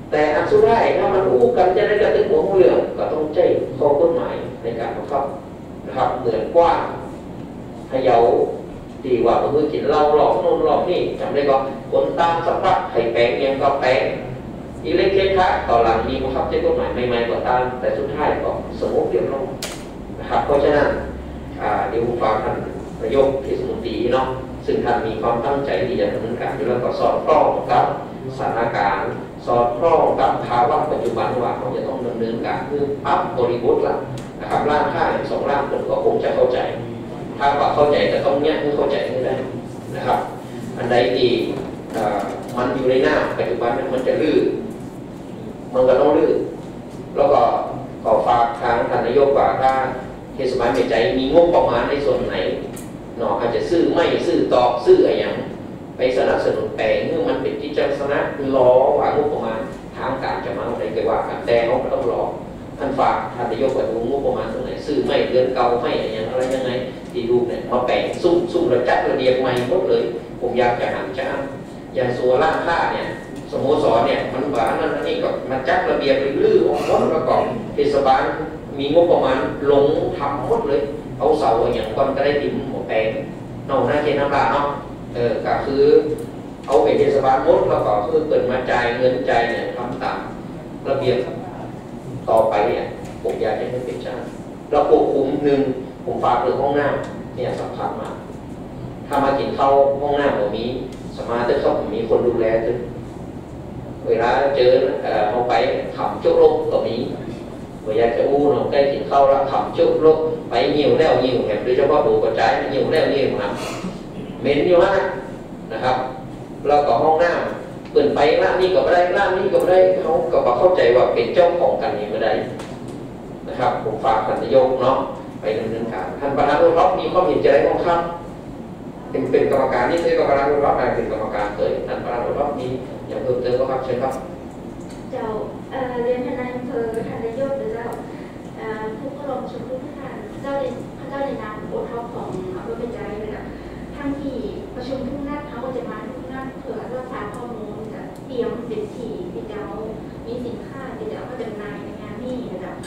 แต่อันสุดท้ายถ้ามันอู้กันจะได้กระตุ้นหัวเรื่องก็ต้องใช้ข้อกฎหมายในการบังคับนะครับเหมือนกว้างพะเยาดีว่าเมื่อกินเหล้าหลอกโน่นหลอกนี่จำได้ก็คนตามสัพพะไข่แปลงยังก็แปลงอีเล็กเคค้าต่อหลังมีบังคับใช้กฎหมายใหม่ๆก็ตามแต่สุดท้ายก็สงบเรียบร้อยนะครับเพราะฉะนั้นเดี๋ยวผมฝากท่านนายกเทศมนตรีเนาะซึ่งท่านมีความตั้งใจที่จะดำเนินการแล้วก็สอดคล้องกับสถานการณ์สอดคล้องกับภาวะปัจจุบันว่าเขาจะต้องดำเนินการเพื่อปรับบริบทละนะครับร่างค่าสองร่างคนก็คงจะเข้าใจถ้าว่าเข้าใจแต่ต้องแยกให้เข้าใจให้ได้นะครับอันใดที่มันอยู่ในหน้าปัจจุบันมันจะลื่นมันก็ต้องลื่นแล้วก็ขอฝากทางท่านนายกว่าถ้าเทศบาลเมใจมีงบประมาณในส่วนไหนเนาะอาจจะซื้อไม่ซื้อตอกซื้ออะไรอย่างไปสนับสนุนแปลงเมื่อมันเป็นที่จังสนะรอว่างบประมาณทางการจะมาอะไรก็ว่ากันแต่เขาก็ต้องรอท่านฝากท่านนายกว่าดูงบประมาณตรงไหนซื้อไม่เดือนเก่าไม่อะไรอย่างอะไรยังไงที่รูปเนี่ยมาแปลงซุ่มซุ่มระจัดระเบียบใหม่หมดเลยผมอยากจะหันจ้าอย่างสัวล่างค่าเนี่ยสโมสรเนี่ยมันหวานนั่นนี่ก็มาจัดระเบียบลื้อๆหมดประกอบเทศบาลมีงบประมาณลงทำหมดเลยเอาเสาอย่างก่อนก็ได้ติ่มหัวแปลงนอกหน้าเกณฑ์น้ำตาเนาะเออก็คือเอาไปเทศบาลหมดแล้วก็คือเปิดมาจ่ายเงินจ่ายเนี่ยทำตามระเบียบต่อไปเนี่ยผมอยากให้มันเป็นชาติแล้วควบคุมหนึ่งผมฝากเรื่องห้องน้ำเนี่ยสำคัญมากถ้ามากินข้าวห้องน้ำแบบนี้สมาธิเขามีคนดูแลถึงเวลาเจอเขาไปขำจุกโลกก็มีเวลาจะอู้เราใกล้กินข้าวแล้วขำจุกโลกไปเหนียวแล้วเหนียวแถมโดยเฉพาะดูกระจายเหนียวแล้วเหนียวนะเหม็นอยู่ฮะนะครับแล้วก็ห้องน้ำเปิดไปร้านนี้ก็ไม่ได้ร้านนี้ก็ไม่ได้เขาก็เข้าใจว่าเป็นเจ้าของกันนี้ไม่ได้นะครับผมฝากท่านนายกเนาะไปดำเนินการท่านประธานรัฐมีความเห็นใจของท่านเป็นเป็นกรรมการนี่คือกรรมการรัฐมาเป็นกรรมการเลยท่านประธานรัฐมีอย่างเพิ่มเติมก็ครับเชิญครับเจ้าเรียนท่านนายอำเภอท่านนายกหรือเจ้าผู้เข้าร่วมชมทุกท่านเจ้าเรียนพระเจ้าในนามโอท็อปของอำเภอเป็นใจเลยนะทั้งที่ประชุมทุกนัดเขาก็จะมาทุกนัดเผื่อรักษาข้อมูลจะเตรียมเป็นทีที่จะมีสินค้าที่จะเอาจำหน่ายในงานนี้นะเจ้า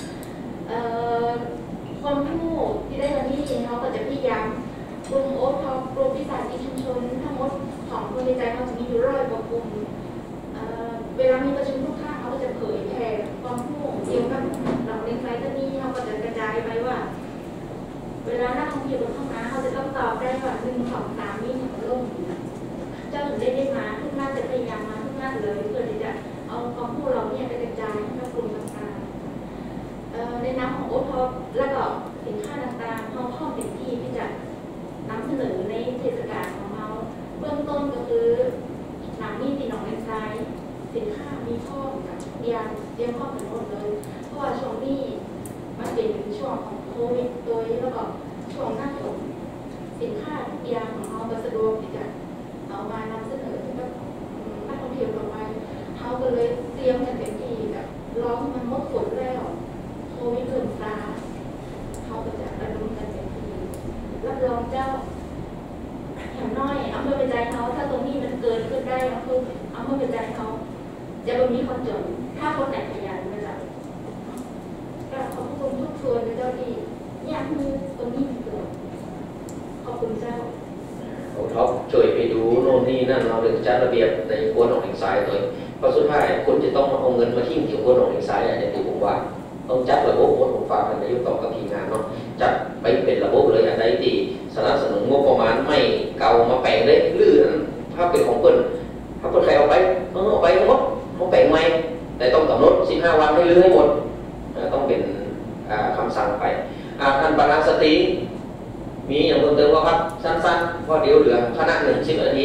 ความผู้ที่ได้วันนี้เขาก็จะพยายามกลุ่มโอท็อปกลุ่มวิสาหกิจชุมชนทั้งหมดของคนในใจเขาจะมีอยู่ร้อยกว่ากลุ่มเวลามีประชุมทุกท่าเขาก็จะเผยแพร่ความรู้เกี่ยวกับหลังเรียนไซต์นี้เขาก็จะกระจายไปว่าเวลานักท่องเที่ยวบนห้องน้ำเขาจะต้องตอบได้ว่าหนึ่งสองสามนี่หนึ่งลงเจ้าถึงได้ได้มาทุกนัดจะพยายามมาทุกนัดเลยเพื่อที่จะเอาความรู้เราเนี่ยไปกระจายให้กับกลุ่มต่างๆในน้ำของโอท็อปแล้วก็สินค้าต่างๆเขาข้อเป็นที่ที่จะนำเสนอในเทศกาลของเราเบื้องต้นก็คือหนังนี่ตีหนองเลนไซด์สินค้ามีข้อกับยางเตรียมข้อกันหมดเลยเพราะว่าช่วงนี้มันเป็นช่วงของโควิดโดยแล้วก็ช่วงหน้าฝนสินค้ายางของเราสะดวกที่จะเอามานำเสนอให้กับนักท่องเที่ยวต่อไปเขาก็เลยเตรียมกันเต็มที่แบบร้องมันหมดฝนแล้วโควิดเริ่มซาเขาก็จะระดมกันเต็มที่รับรองเจ้าอย่างน้อยอำเภอเป็นใจเขาถ้าตรงนี้มันเกิดขึ้นได้ก็คืออำเภอเป็นใจเขาจะไม่มีคนจนถ้าคนไหนขยันไม่ได้ก็ขอบคุณทุกส่วนในเจ้าที่เนี่ยคือตรงนี้มันเกิดขอบคุณเจ้าโอ้ท็อปช่วยไปดูโน่นนี่นั่นเราเรื่องจัดระเบียบในครัวหนองหินทรายตัวเพราะสุดท้ายคนจะต้องเอาเงินมาทิ้งที่ครัวหนองหินทรายอย่างที่ผมว่าต้องจัดระบบผมฝากท่านนายกต่อกับทีมงานเนาะจัดไปเป็นระบบเลยอันใดที่สนับสนุนงบประมาณไม่เก่ามาแปลงได้ลื่นถ้าเป็นของเปิ้ลถ้าเปิ้ลใครเอาไปเอาไปหมดเขาแปลงใหม่แต่ต้องกำหนดสิบห้าวันให้ลื้อให้หมดต้องเป็นคำสั่งไปท่านประธานสตรีมีอย่างเพิ่มเติมว่าครับสั้นๆเพราะเดี๋ยวเหลือคณะหนึ่งสิบนาที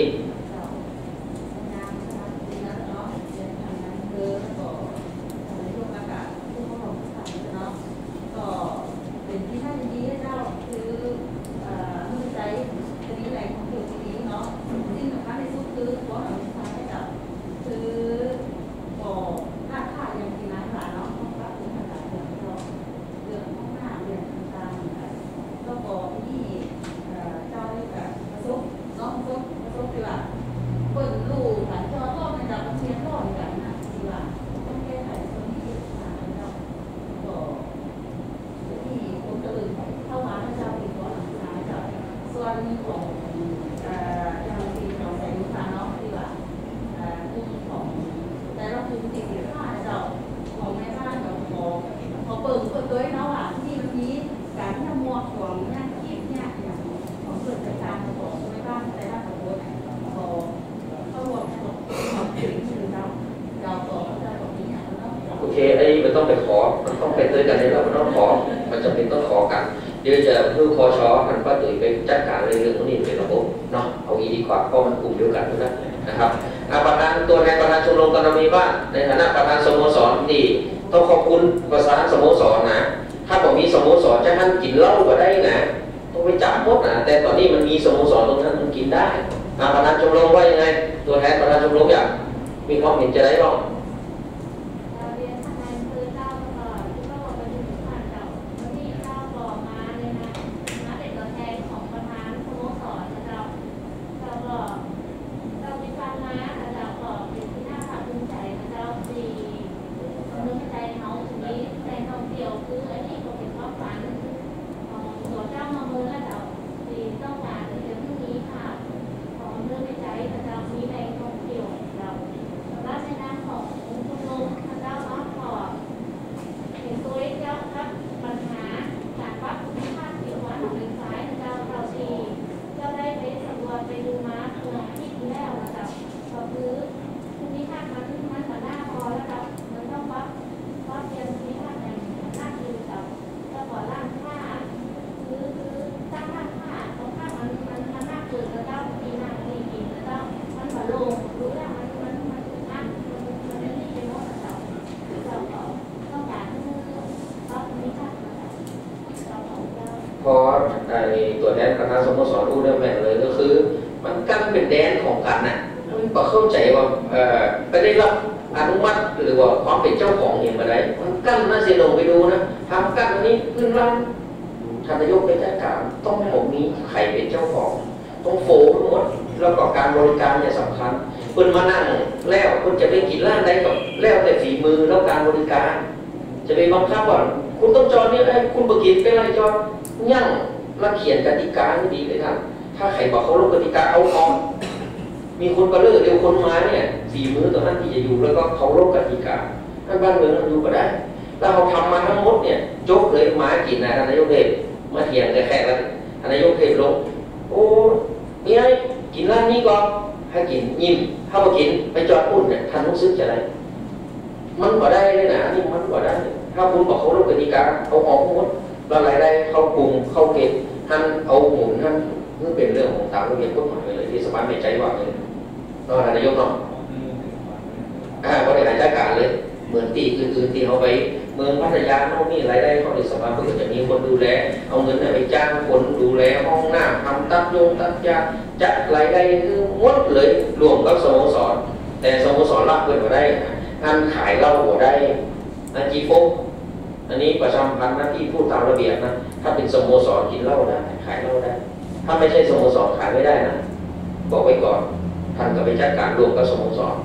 ที่ว่ารณีของอย่างที่ของแสงลูกค้าเนาะที่ว่าที่ของแต่เราคือติดอยู่ว่าเราของแม่บ้านเราพอพอเปิดเปิดตัวเนาะว่าที่มันมีการที่ทำมัวของงานคิดเนี่ยอย่างของเปิดรายการของแม่บ้านแต่ละตัวพอเขารวมของของถึงถึงเราเราต่อเราตรงนี้เนี่ยเราต้องโอเคไอ้มันต้องไปขอมันต้องไปเจอกันในเรามันต้องขอมันจะเป็นต้องขอกันเดี๋ยวจะเพื่อคอชอมันก็ตื่นไปจัดการเรื่องนี้เป็นระบบเนาะเอาอีดีกว่าเพราะมันกลุ่มเดียวกันนะนะครับประธานตัวแทนประธานชมรมการมีบ้านในฐานะประธานสโมสรดีต้องขอบคุณประธานสโมสรนะถ้าผมมีสโมสรจะท่านกินเหล้าก็ได้นะต้องไปจับมดนะแต่ตอนนี้มันมีสโมสรตรงนั้นมันกินได้ประธานชมรมว่ายังไงตัวแทนประธานชมรมอยากมีความเห็นจะได้บ้างพอไอ้ตัวแทนประธานสโมสรพูดได้แม่นเลยก็คือมันกั้นเป็นแดนของกันนะมันก็เข้าใจว่าเอ่อไปได้รับอนุมัติหรือว่าความเป็นเจ้าของเห็นมาได้มันกั้นน่าเสียลงไปดูนะทำกั้นอันนี้ขึ้นร้านท่านนายกไปจัดการต้องผมมีใครเป็นเจ้าของต้องโฟทั้งหมดแล้วก็การบริการเนี่ยสำคัญเพิ่นมานั่งแล้วเพิ่นจะไปกินร้านใดก็แล้วแต่ฝีมือแล้วการบริการจะไปบังคับว่าคุณต้องจอดนี่ได้คุณประกินไปไรจอดยั่งมาเขียนกติกาให้ดีเลยท่านถ้าใครบอกเขาลงกติกาเอาออกมีคนก็เลิกเร็วคนมาเนี่ยฝีมือตัวนั้นที่จะอยู่แล้วก็เขาลงกติกาท่านบ้านเมืองมันอยู่ก็ได้แล้วเราทำมาทั้งหมดเนี่ยจบเลยมากินนะท่านนายกเทพมาเถียงกันแค่แล้วท่านนายกเทพลงโอ้นี่ไงกินร้านนี้ก่อนให้กินยิ้มถ้ามากินไปจอดปุ่นเนี่ยท่านรู้สึกจะไรมันก็ได้เลยนะนี่มันก็ได้ถ้าคุณบอกเขาลงกติกาเอาออกหมดแล้วรายได้เข้ากลุ่มเข้าเก็บท่านเอาหมุนท่านนี่เป็นเรื่องของตามระเบียบกฎหมายเลยที่สภาไม่ใจว่าเลยตอนนายกเนาะอ่าบริหารจัดการเลยเหมือนตีอื่นๆที่เขาไปเมืองพัทยาเขามีรายได้เขาในสภาเพื่อจะมีคนดูแลเอาเงินไปจ้างคนดูแลห้องน้ำทำตัดยงตัดยาจัดรายได้คือหมดเลยรวมกับสโมสรแต่สโมสรรับเงินมาได้ท่านขายเหล้าหัวได้อาจีโฟอันนี้ประชาสัมพันธ์นะที่พูดตามระเบียบนะถ้าเป็นสโมสรกินเหล้าได้ขายเหล้าได้ถ้าไม่ใช่สโมสรขายไม่ได้นะบอกไว้ก่อนท่านก็ไปจัดการรวมกับสโมสร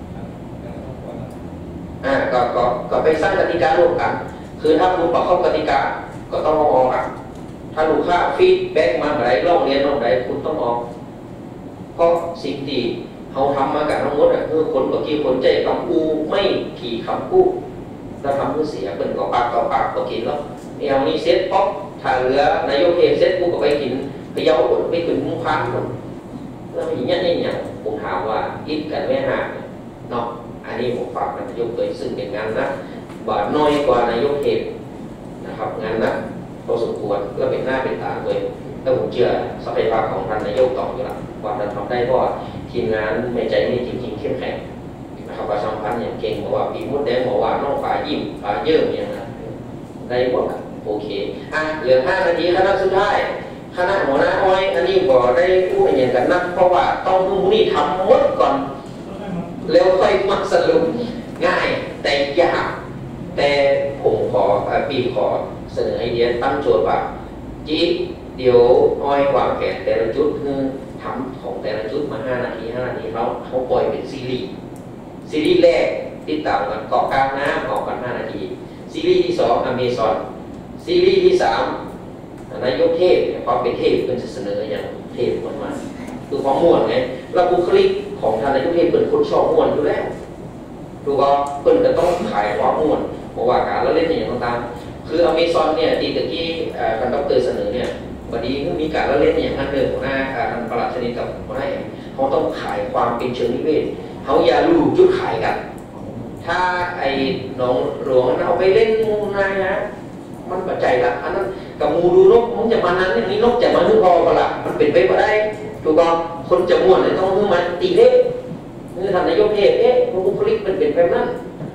อ่าก็ก็ก็ไปสร้างกติการ่วมกันคือถ้าคุณบอกเข้ากติกาก็ต้องออกอ่ะถ้าลูกค้าฟีดแบ็กมาอะไรร้องเรียนร้องใดคุณต้องออกเพราะสิ่งที่เขาทำมากับทั้งหมดอ่ะคือคนเมื่อกี้คนใจคำพูไม่ขี่คำพูแล้วทำให้เสียเป็นต่อปากต่อปากก็กินแล้วนี่เอานี่เซ็ตป๊อปถ้าเหลือนายกเทเซ็ตกูก็ไปกินไปเย้าคนไปกินมุ้งพันคนแล้วอย่างนี้เนี่ยผมถามว่าอิดกันไม่ห่างเนาะอันนี้ผมฝากนายกตัวซึ่งเป็นงานนะบาทน้อยกว่านายกเทศนะครับงานนะพอสมควรก็เป็นหน้าเป็นตาเลยแล้วผมเชื่อศักยภาพของท่านนายกต่ออยู่ละว่าจะทำได้เพราะทีมงานในใจนี่จริงๆเข้มแข็งนะครับประชาสัมพันธ์อย่างเก่งบอกว่าปีมุดแดงบอกว่าน้องฝ่ายยิ้มฝ่ายเยิ่มอย่างนั้นได้หมดโอเคอ่ะเหลือห้านาทีคณะสุดท้ายคณะหัวหน้าอ้อยอันนี้ก็ได้พูดอย่างกันนะเพราะว่าต้องมุ่งนี่ทำหมดก่อนแล้วค่อยมาสรุปง่ายแต่ยากแต่ผมขอปีขอเสนอไอเดียตั้งโจทย์ว่าจีเดี๋ยวอ้อยวางแผนแต่ละจุดคือทำของแต่ละจุดมาห้านาทีห้านาทีเขาเขาปล่อยเป็นซีรีส์ซีรีส์แรกติดตามกันเกาะกลางน้ำออกกันห้านาทีซีรีส์ที่สองอเมซอนซีรีส์ที่สามนายกเทพความเป็นเทพเป็นเสนออย่างเทพมันมาคือความม่วนไงแล้วบุคลิกของท่านนายกเทพเป็นคนชอบม่วนอยู่แล้วดูก็เพิ่นก็ต้องขายความม่วนเพราะว่าการละเล่นอย่างต่างๆคืออเมซอนเนี่ยตีตะกี้ท่านดร.เสนอเนี่ยวันนี้มีการละเล่นอย่างนั้นเดิมหัวหน้าท่านประหลัดชนิดกับหัวหน้าเขาต้องขายความเป็นเชิงนิเวศเขาอย่าลู่จุดขายกันถ้าไอ้หนองหลวงเอาไปเล่นมูนายนะมันปัจจัยละอันนั้นกับมูดูนกมันจะมานั้นอย่างนี้นกจะมานึกพอก็ละมันเป็นไปไม่ได้ถูกต้องคนจะม่วนเลยต้องมาตีเล่นี่ท่านนายกเทศเอ๊ะบุคลิกมันเป็นแบบนั้น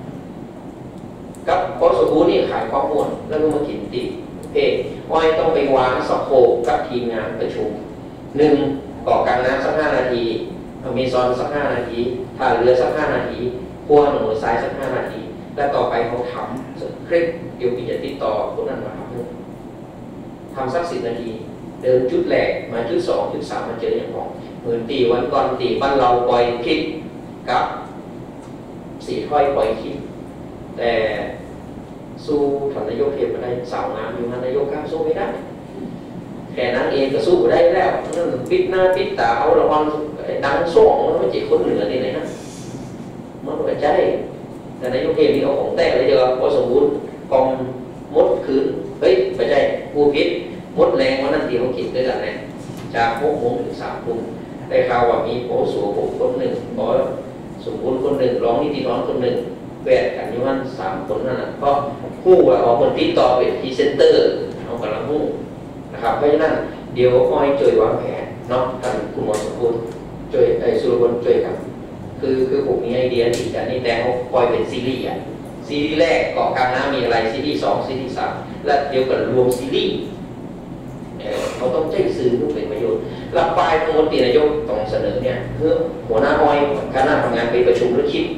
กับพอสกูนี่ขายความม่วนแล้วก็มากินตีเอ๊ะอ้อยต้องไปวางสอบโคกับทีมงานประชุมหนึ่งก่อกลางน้ำสักห้านาทีอเมซอนสักห้านาทีท่าเรือสักห้านาทีพัวหนูทรายสักห้านาทีแล้วต่อไปเขาทำเคล็ดเดี๋ยวพี่จะติดต่อคนนั้นมาทำทำสักสิบนาทีเดินจุดแรกมาจุดสองจุดสามมาเจออย่างของเหมือนตีวันก่อนตีบ้านเราปล่อยคิดกับสี่ถ้อยปล่อยคิดแต่สู้ท่านนายกเทพมาได้สาวงามอยู่ท่านนายกข้ามสู้ไม่ได้แค่นั้นเองก็สู้ได้แล้วนั่นปิดหน้าปิดตาเอาระวังดังส่งมันไม่ใช่คนเหนือนี่ไหนนะมันหัวใจแต่นายกเทพนี่เอาของแต่เลยเดียวพอสมบูรณ์กองมดคืนเฮ้ยไม่ใช่ผู้พิษมดแรงวันนั้นที่เขาคิดด้วยกันนะจากหกโมงถึงสามทุ่มได้ข่าวว่ามีโผสูผมคนหนึ่งพอสมบูรณ์คนหนึ่งร้องนิติร้องคนหนึ่งแวดกันอยู่วันสามคนนั่นแหละเพราะผู้ว่าออกคนติดต่อเป็นพรีเซนเตอร์เอากำลังหู้นะครับเพราะฉะนั้นเดี๋ยวอ้อยช่วยวางแผนเนาะท่านคุณหมอสมบูรณ์ช่วยไอ้สุรพลช่วยกันคือคือผมมีไอเดียที่จะนี่แต่เขาปล่อยเป็นซีรีส์อ่ะซีรีส์แรกเกาะกลางน้ำมีอะไรซีรีส์สองซีรีส์สามและเดี๋ยวกันรวมซีรีส์เขาต้องใช้สื่อทุกเป็นประโยชน์รับปลายทั้งหมดที่นายกต้องเสนอเนี่ยเพื่อหัวหน้าอ้อยคณะทำงานไปประชุมหรือคิด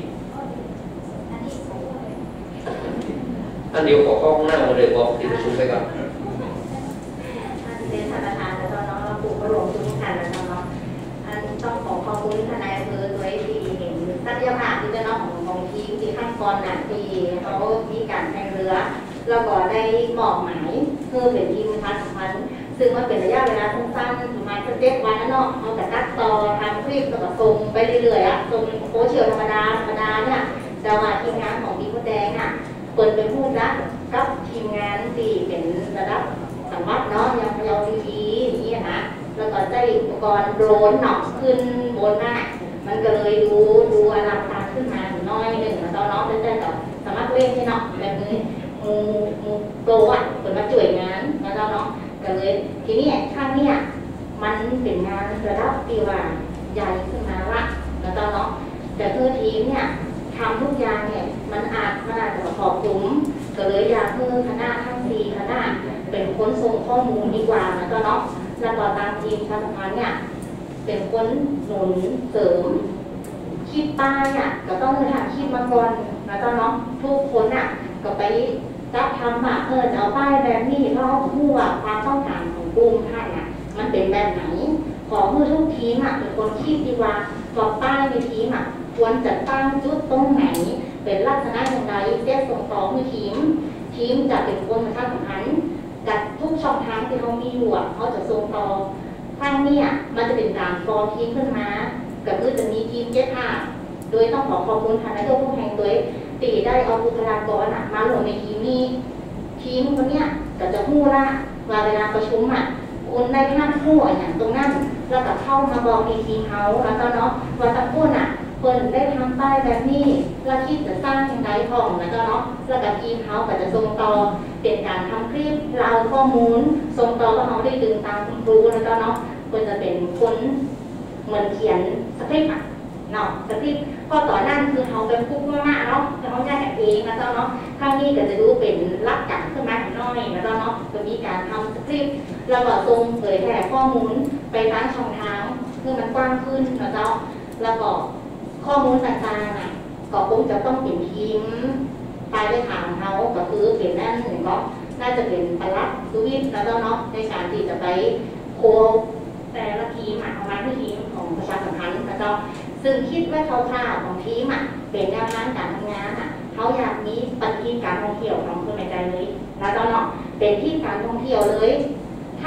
อันเดียวขอเข้าห้องหน้ามาเลยบอกที่ประชุมไปก่อนเรียนท่านประธานแล้วก็น้องเราปลูกกระโหลกทุกท่านแล้วน้องอันต้องขอขอบคุณทนายอำเภอด้วยที่เห็นศักยภาพที่จะน้องของของทีมที่ขั้นตอนน่ะที่เขามีการแข่งเรือแล้วก็ได้มอบหมายเพื่อเป็นทีมประชาสัมพันธ์ซึ่งมันเป็นระยะเวลาสั้นๆประมาณสักเจ็ดวันนั่นเนาะเอาแต่ตัดต่อทำคลิปแล้วก็ส่งไปเรื่อยๆอ่ะส่งโคเชียลธรรมดาธรรมดาเนี่ยแต่ว่าทีมงานของดีมดแดงอ่ะเปิดเป็นผู้รักกับทีมงานที่เป็นระดับสัมวัดเนาะยังพยายดีๆอย่างนี้นะแล้วก็ได้อุปกรณ์โดรนหนอกขึ้นบนหน้ามันก็เลยดูดูอลังการขึ้นมาน้อยหนึ่งแล้วตอนน้องได้ๆกับสามารถเล่นใช่เนาะแบบนี้มูมูโปรอ่ะเปิดมาช่วยงานแล้วเนาะก็เลยทีนี้ข้างนี้มันเป็นงานระดับที่ว่าใหญ่ขึ้นมาละแล้วเนาะแต่เพื่อทีมเนี่ยทำทุกอย่างเนี่ยมันอาจมันอาจจะขอบคุ้มก็เลยอยากเพื่อคณะทั้งสี่คณะเป็นคนส่งข้อมูลดีกว่าแล้วก็เนาะแล้วก็ตามทีมชาติพันธ์เนี่ยเป็นคนหนุนเสริมคิดป้ายอ่ะก็ต้องทำคิดมาก่อนแล้วก็เนาะทุกคนอ่ะก็ไปจับทำอ่ะเออจะเอาป้ายแบบนี้เพราะผู้ว่าความต้องการของกลุ่มท่านอ่ะมันเป็นแบบไหนขอเพื่อทุกทีมอ่ะเป็นคนคิดดีว่าพอป้ายในทีมอ่ะควรจะตั้งจุดตรงไหนเป็นลักษณะอย่างไรเซ็ตส่งต่อให้ทีมทีมจะเป็นคนประชาสัมพันธ์กับทุกช่องทางที่เขามีอยู่เขาจะส่งต่อทางนี้มันจะเป็นการฟอร์มทีมขึ้นมากับคือจะมีทีมเจ็ดภาคโดยต้องขอขอบคุณทางนายกผู้แห่งตัวตีได้เอาบุคลากรมาลงในทีมนี้ทีมคนเนี้ยก็จะพูดละว่าเวลาประชุมอ่ะคุณได้ห้ามพูดอย่างตรงนั้นแล้วก็เข้ามาบอกในทีมเขาแล้วก็เนาะว่าตะพูดอ่ะเปิดได้ทำป้ายแบบนี้แล้วคิดจะสร้างยังไงของแล้วก็เนาะแล้วก็ทีมเขาก็จะส่งต่อเป็นการทำคลิปเราข้อมูลส่งต่อว่าเขาได้ดึงตามคุณครูแล้วก็เนาะควรจะเป็นคนเหมือนเขียนสคริปต์อ่ะเนาะสคริปต์พอต่อนั่นคือเขาเป็นผู้มากเนาะแต่เขาแยกกันเองแล้วก็เนาะข้างนี้ก็จะดูเป็นลักการขึ้นมาของน้อยแล้วก็เนาะจะมีการทำสคริปต์แล้วก็ส่งเผยแพร่ข้อมูลไปทางช่องทางเพื่อมันกว้างขึ้นแล้วก็แล้วก็ข้อมูลต่างๆน่ะก็คงจะต้องเป็นทีมไปไปถามเขาก็คือเป็นนั่นหนึ่งก็น่าจะเป็นปลัดสุวิทย์แล้วก็เนาะในการที่จะไปโคแต่ละทีมเอามาที่ทีมของประชาสัมพันธ์แล้วก็ซึ่งคิดว่าเขาข่าวของทีมอ่ะเป็นแนวทางการทำงานอ่ะเขาอยากมีปฏิการท่องเที่ยวของคนในใจเลยแล้วก็เนาะเป็นที่การท่องเที่ยวเลย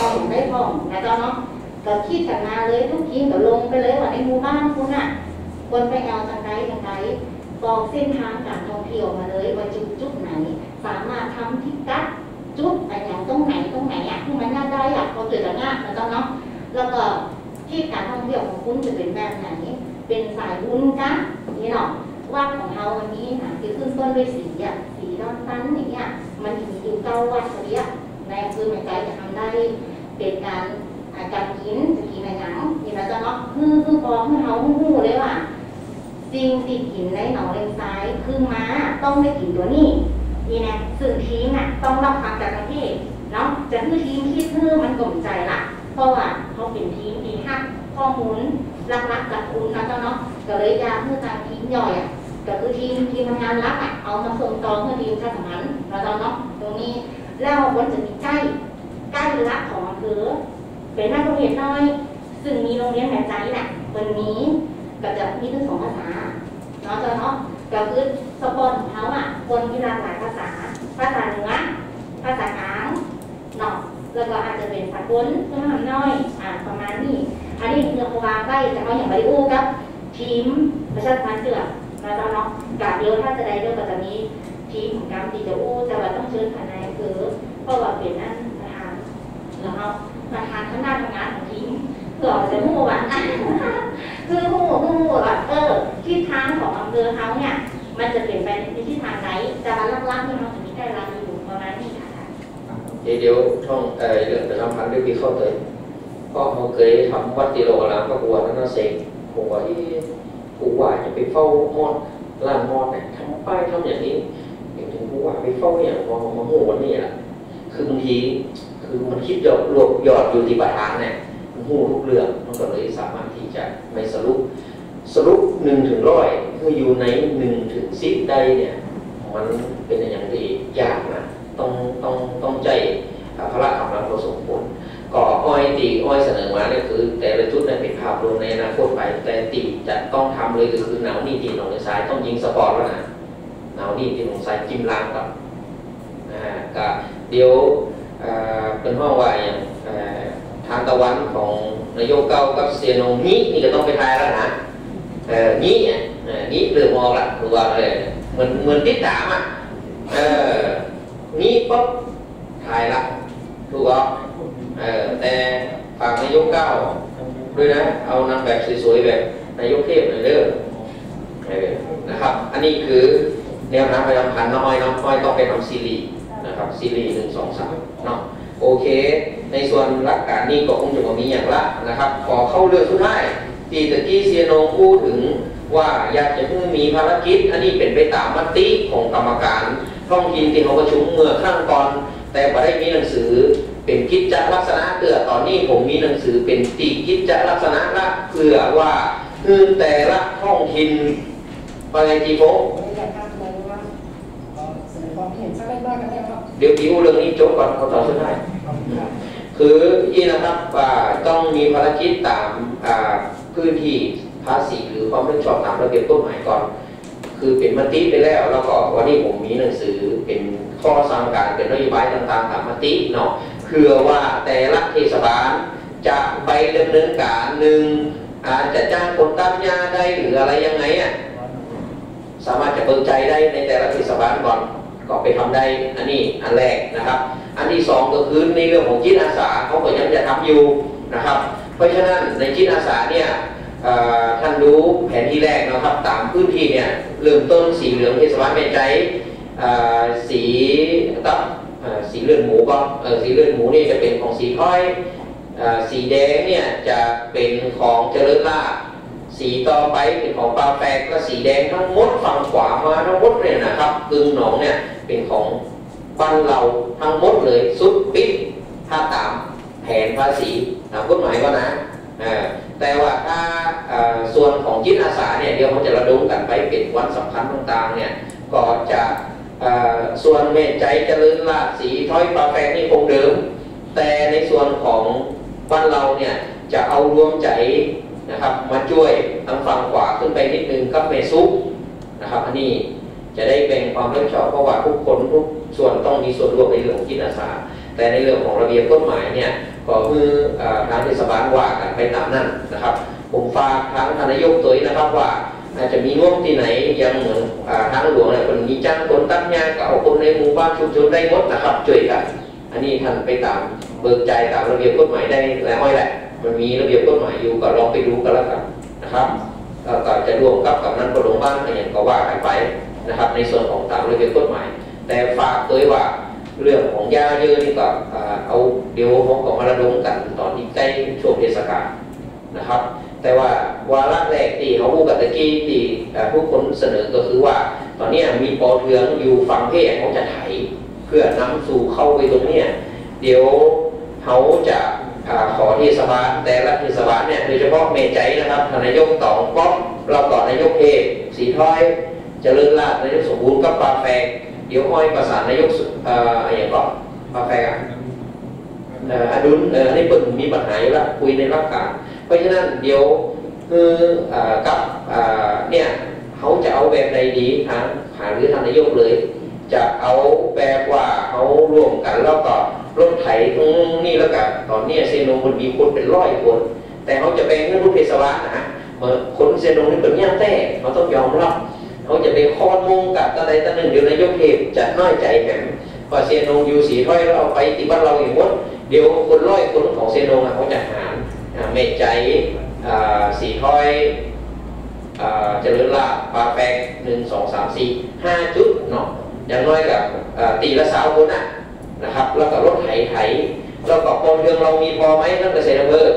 อย่างได้พ่องนะเจ้าเนาะก็คิดกันมาเลยทุกทีมก็ลงไปเลยว่าในหมู่บ้านคุณอ่ะควรไปเอาทางใดทางใดบอกเส้นทางการท่องเที่ยวมาเลยว่าจุดจุดไหนสามารถทำที่กัดจุดอะไรอย่างตรงไหนตรงไหนอ่ะที่มันน่าได้อ่ะพอเกิดอะไรนะนะเจ้าเนาะแล้วก็ที่การท่องเที่ยวของคุณจะเป็นแบบไหนเป็นสายบุญกันนี่เนาะวัดของเราวันนี้นะที่ขึ้นต้นด้วยสีอ่ะสีดอนตันอย่างเงี้ยมันมีอยู่เก้าวัดเดียวในอำเภอแม่ใจจะทำได้เป็นการการกินจะกินอะไรอย่างนี่นะเจ้าเนาะคือคือพอให้เราหู้เลยว่าสิ่งที่กินในหนองเลนซ้ายคือม้าต้องได้กินตัวนี้นี่นะซึ่งทีมอ่ะต้องรับฟังจากประเทศเนาะจะคือทีมที่ชื่อมันกลมใจละเพราะว่าเขาเป็นทีมที่ฮักข้อมูลหลักๆจากคุณนะเจ้าเนาะก็เลยอยากเพื่อการทีมย่อยอ่ะก็คือทีมทีมทำงานรักอ่ะเอามาส่งต่อเพื่อทีมชาติสัมพันธ์นะเจ้าเนาะตรงนี้แล้วมันจะมีใกล้ใกล้รักของอำเภอเป็นแม่โรงเรียนน้อยซึ่งมีโรงเรียนแม่ใจน่ะวันนี้ก็จะมีทั้งสองภาษาเนาะเจ้าเนาะก็คือสปอนของเขาอ่ะคนที่หลากหลายภาษาภาษาเหนือภาษากลางเนาะแล้วก็อาจจะเป็นสากลเพื่อทำน้อยอ่าประมาณนี้อันนี้คือเขาวางได้จะเอาอย่างไรอู้กับทีมประชาสัมพันธ์เสือนะเจ้าเนาะกาเดียวถ้าจะได้เรื่องก็จะมีทีมของการตีจะอู้แต่ว่าต้องเชิญภายในคือเพราะว่าเป็นนั่นประธานแล้วเขาประธานคณะทำงานของทีมเผื่อจะหู้ว่าคือหู้หู้ว่าเออทิศทางของอำเภอเขาเนี่ยมันจะเปลี่ยนไปในทิศทางไหนแต่ว่าลักๆที่เราจะมีใกล้ร้านอยู่ประมาณนี้ค่ะเดี๋ยวช่องเอ่อเรื่องประชาสัมพันธ์ด้วยพี่เข้าใจก็เขาเคยทำวัดติโลแล้วก็กลัวนั่นน่ะเสกผมว่าผู้ว่าจะไปเฝ้ามอดร้านมอดเนี่ยทำป้ายทำอย่างนี้อย่างถึงผู้ว่าไปเฝ้าอย่างมองมาหูวันนี้แหละคือบางทีคือมันคิดหยอดรวบหยอดอยู่ที่ประธานเนี่ยมันหูทุกเรื่องมันก็เลยสามารถที่จะไม่สรุปสรุปหนึ่งถึงร้อยคืออยู่ในหนึ่งถึงสิบได้เนี่ยมันเป็นอย่างที่ยากนะต้องต้องต้องใจพละกำลังพอสมควรก็อ้อยตีอ้อยเสนอมาเนี่ยคือแต่ละจุดนั้นเป็นภาพรวมในอนาคตไปแต่ตีจะต้องทำเลยก็คือหนาวนี่ตีหนองในสายต้องยิงสปอร์ตแล้วนะหนาวนี่ตีหนองสายจิ้มล้างก่อนอ่าก็เดี๋ยวเป็นห้องว่าอย่างทางตะวันของนายกเก้ากับเซียนงนี้นี่ก็ต้องไปทายแล้วนะเออนี้เนี่ยนี้เรื่องมองละคือว่าอะไรเหมือนเหมือนติดตามอ่ะเออนี้ปุ๊บทายละถูกป่ะเออแต่ฝากนายกเก้าด้วยนะเอานางแบบสวยๆแบบนายกเทพหน่อยเด้อนะครับอันนี้คือแนวทางประจำพันธ์น้องอ้อยน้องอ้อยต้องไปทำซีรีส์นะครับซีรีส์หนึ่งสองสามเนาะโอเคในส่วนหลักการนี้ก็คงจะมีอย่างละนะครับขอเข้าเรื่องสุดท้ายที่ตะกี้เซียโนพูดถึงว่าอยากจะเพิ่งมีภารกิจอันนี้เป็นไปตามมติของกรรมการท้องถิ่นที่เขาประชุมเมื่อครั้งก่อนแต่ไม่ได้มีหนังสือเป็นกิจลักษณะเพื่อตอนนี้ผมมีหนังสือเป็นตีกิจลักษณะละเพื่อว่าคือแต่ละท้องถิ่นไปจีโฟเดี๋ยวพี่เรื่องนี้จบก่อนเขาต่อสุดท้ายคืออีนะครับต้องมีภารกิจตามพื้นที่ภาษีหรือความรับผิดชอบตามระเบียบกฎหมายก่อนคือเป็นมติไปแล้วแล้วก็วันนี้ผมมีหนังสือเป็นข้อสั่งการเป็นนโยบายต่างๆตามมติเนาะเพื่อว่าแต่ละเทศบาลจะไปดำเนินการหนึ่งอาจจะจ้างคนตัดหญ้าได้หรืออะไรยังไงอ่ะสามารถจะเบิกใจได้ในแต่ละเทศบาลก่อนก็ไปทำได้อันนี้อันแรกนะครับอันที่สองก็คือในเรื่องของจิตอาสาเขาก็ยังจะทำอยู่นะครับเพราะฉะนั้นในจิตอาสาเนี่ยท่านรู้แผนที่แรกนะครับตามพื้นที่เนี่ยเริ่มต้นสีเหลืองเทศบาลแม่ใจสีตับสีเลือดหมูก็สีเลือดหมูนี่จะเป็นของสีถ้อยสีแดงเนี่ยจะเป็นของเจริญลาภสีต่อไปเป็นของปลาแปกและสีแดงทั้งหมดฝั่งขวามาทั้งหมดเนี่ยนะครับกึ่งหนองเนี่ยเป็นของบ้านเราทั้งหมดเลยสุดปิดถ้าตามแผนภาษีตามกฎหมายก็นะแต่ว่าถ้าส่วนของจิตอาสาเนี่ยเดี๋ยวเขาจะระดมกันไปเป็นวันสำคัญต่างๆเนี่ยก็จะส่วนเมตใจเจริญลาภสีถ้อยปลาแปกนี่คงเดิมแต่ในส่วนของบ้านเราเนี่ยจะเอารวมใจนะครับมาช่วยทางฝั่งขวาขึ้นไปนิดนึงกับเมซุปนะครับอันนี้จะได้แบ่งความรับผิดชอบเพราะว่าทุกคนทุกส่วนต้องมีส่วนร่วมในเรื่องของจิตอาสาแต่ในเรื่องของระเบียบกฎหมายเนี่ยก็ก็คือทางเทศบาลว่ากันไปตามนั้นนะครับผมฝากทางท่านนายกตัวนะครับว่าอาจจะมีงบที่ไหนยังเหมือนทางหลวงเนี่ยคนมีจ้างคนตั้งงานก็เอาคนในหมู่บ้านชุมชนได้หมดนะครับช่วยกันอันนี้ท่านไปตามเบิกใจตามระเบียบกฎหมายได้แล้วแหละมันมีระเบียบกฎหมายอยู่ก็ลองไปดูกันแล้วกันนะครับก็จะรวมกับกับนั้นก็ลงบ้านอะไรอย่างก็ว่ากันไปนะครับในส่วนของตามระเบียบกฎหมายแต่ฝากตัวว่าเรื่องของยาเยอะนี่ก็เอาเดี๋ยวเขาก็มาระดมกันตอนที่ใกล้ช่วงเทศกาลนะครับแต่ว่าวาระแรกที่เขาพูดกับตะกี้ที่ผู้คนเสนอก็คือว่าตอนนี้มีปอเทืองอยู่ฝั่งเพศเขาจะไถเพื่อนำสู่เข้าไปตรงนี้เดี๋ยวเขาจะขอเทศบาลแต่ละเทศบาลเนี่ยโดยเฉพาะเมใจนะครับนายกต่อป๊อกเราต่อนายกเทพสีท้อยเจริญราษฎร์นายกสมบูรณ์กับปาแฟกเดี๋ยวห้อยประสานนายกอะไรอย่างก็ปาแฟกอดุลอันนี้เปิดมีปัญหาอยู่แล้วคุยในรักการเพราะฉะนั้นเดี๋ยวคือกับเนี่ยเขาจะเอาแบบใดดีทางหาหรือทางนายกเลยจะเอาแบบว่าเขาร่วมกันแล้วก็รถไถตรงนี้แล้วกันตอนนี้เซโนมันมีคนเป็นร้อยคนแต่เขาจะแบ่งเงินรูปเทศบาลนะเมื่อคนเซโนนี่เป็นย่างแต่เขาต้องยอมรับเขาจะไปคอนมงกับตะใดตะหนึ่งเดี๋ยวนายกเทพจะน้อยใจแหมพอเซโนอยู่สีถ้อยแล้วเอาไปที่บ้านเราอย่างหมดเดี๋ยวคนร้อยคนของเซโนเขาจะหารเมจใจสีถ้อยเจริญราษฎร์ปาแฟกหนึ่งสองสามสี่ห้าจุดเนาะอย่างน้อยกับตีละสาวคนน่ะนะครับแล้วก็รถไถไถแล้วก็ปนเรืองเรามีพอไหมนั่นเกษตรอำเภอ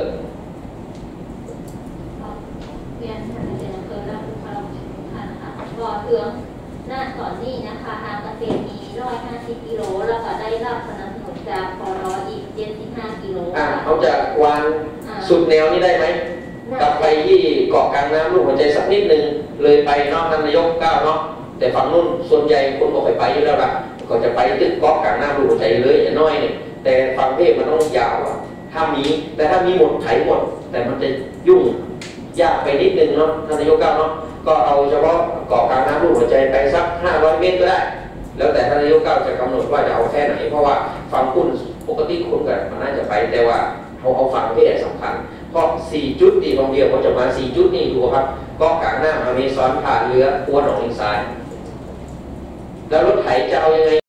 เรียนทางเกษตรอำเภอแล้วคุณพาเราทานนะคะปอเทืองหน้าตอนนี้นะคะทางเกษตรมีร้อยห้าสิบกิโลแล้วก็ได้รับสนับสนุนจากปรอีกเจ็ดสิบห้ากิโลอ่าเขาจะวางสุดแนวนี้ได้ไหมกลับไปที่เกาะกลางน้ำลูกหัวใจสักนิดนึงเลยไปนอกท่านนายกก้าวเนาะแต่ฝั่งนู้นส่วนใหญ่คนบอกไปไปอยู่แล้วล่ะก็จะไปตึกเกาะกลางน้ำลูกหัวใจเลยอย่างน้อยเนี่ยแต่ฝั่งเพศมันต้องยาวอ่ะถ้ามีแต่ถ้ามีหมดไถหมดแต่มันจะยุ่งยากไปนิดนึงเนาะท่านนายกก้าวเนาะก็เอาเฉพาะเกาะกลางน้ำลูกหัวใจไปสักห้าร้อยเมตรก็ได้แล้วแต่ท่านนายกก้าวจะกำหนดว่าจะเอาแค่ไหนเพราะว่าฝั่งคุณปกติคนกันมันน่าจะไปแต่ว่าเขาเอาฝั่งเพศสำคัญเพราะสี่จุดที่บางเดียวเขาจะมาสี่จุดนี่ดูครับเกาะกลางน้ำอเมซอนผ่านเรือปัวหนองอินทรายแล้วรถไถจะเอายังไง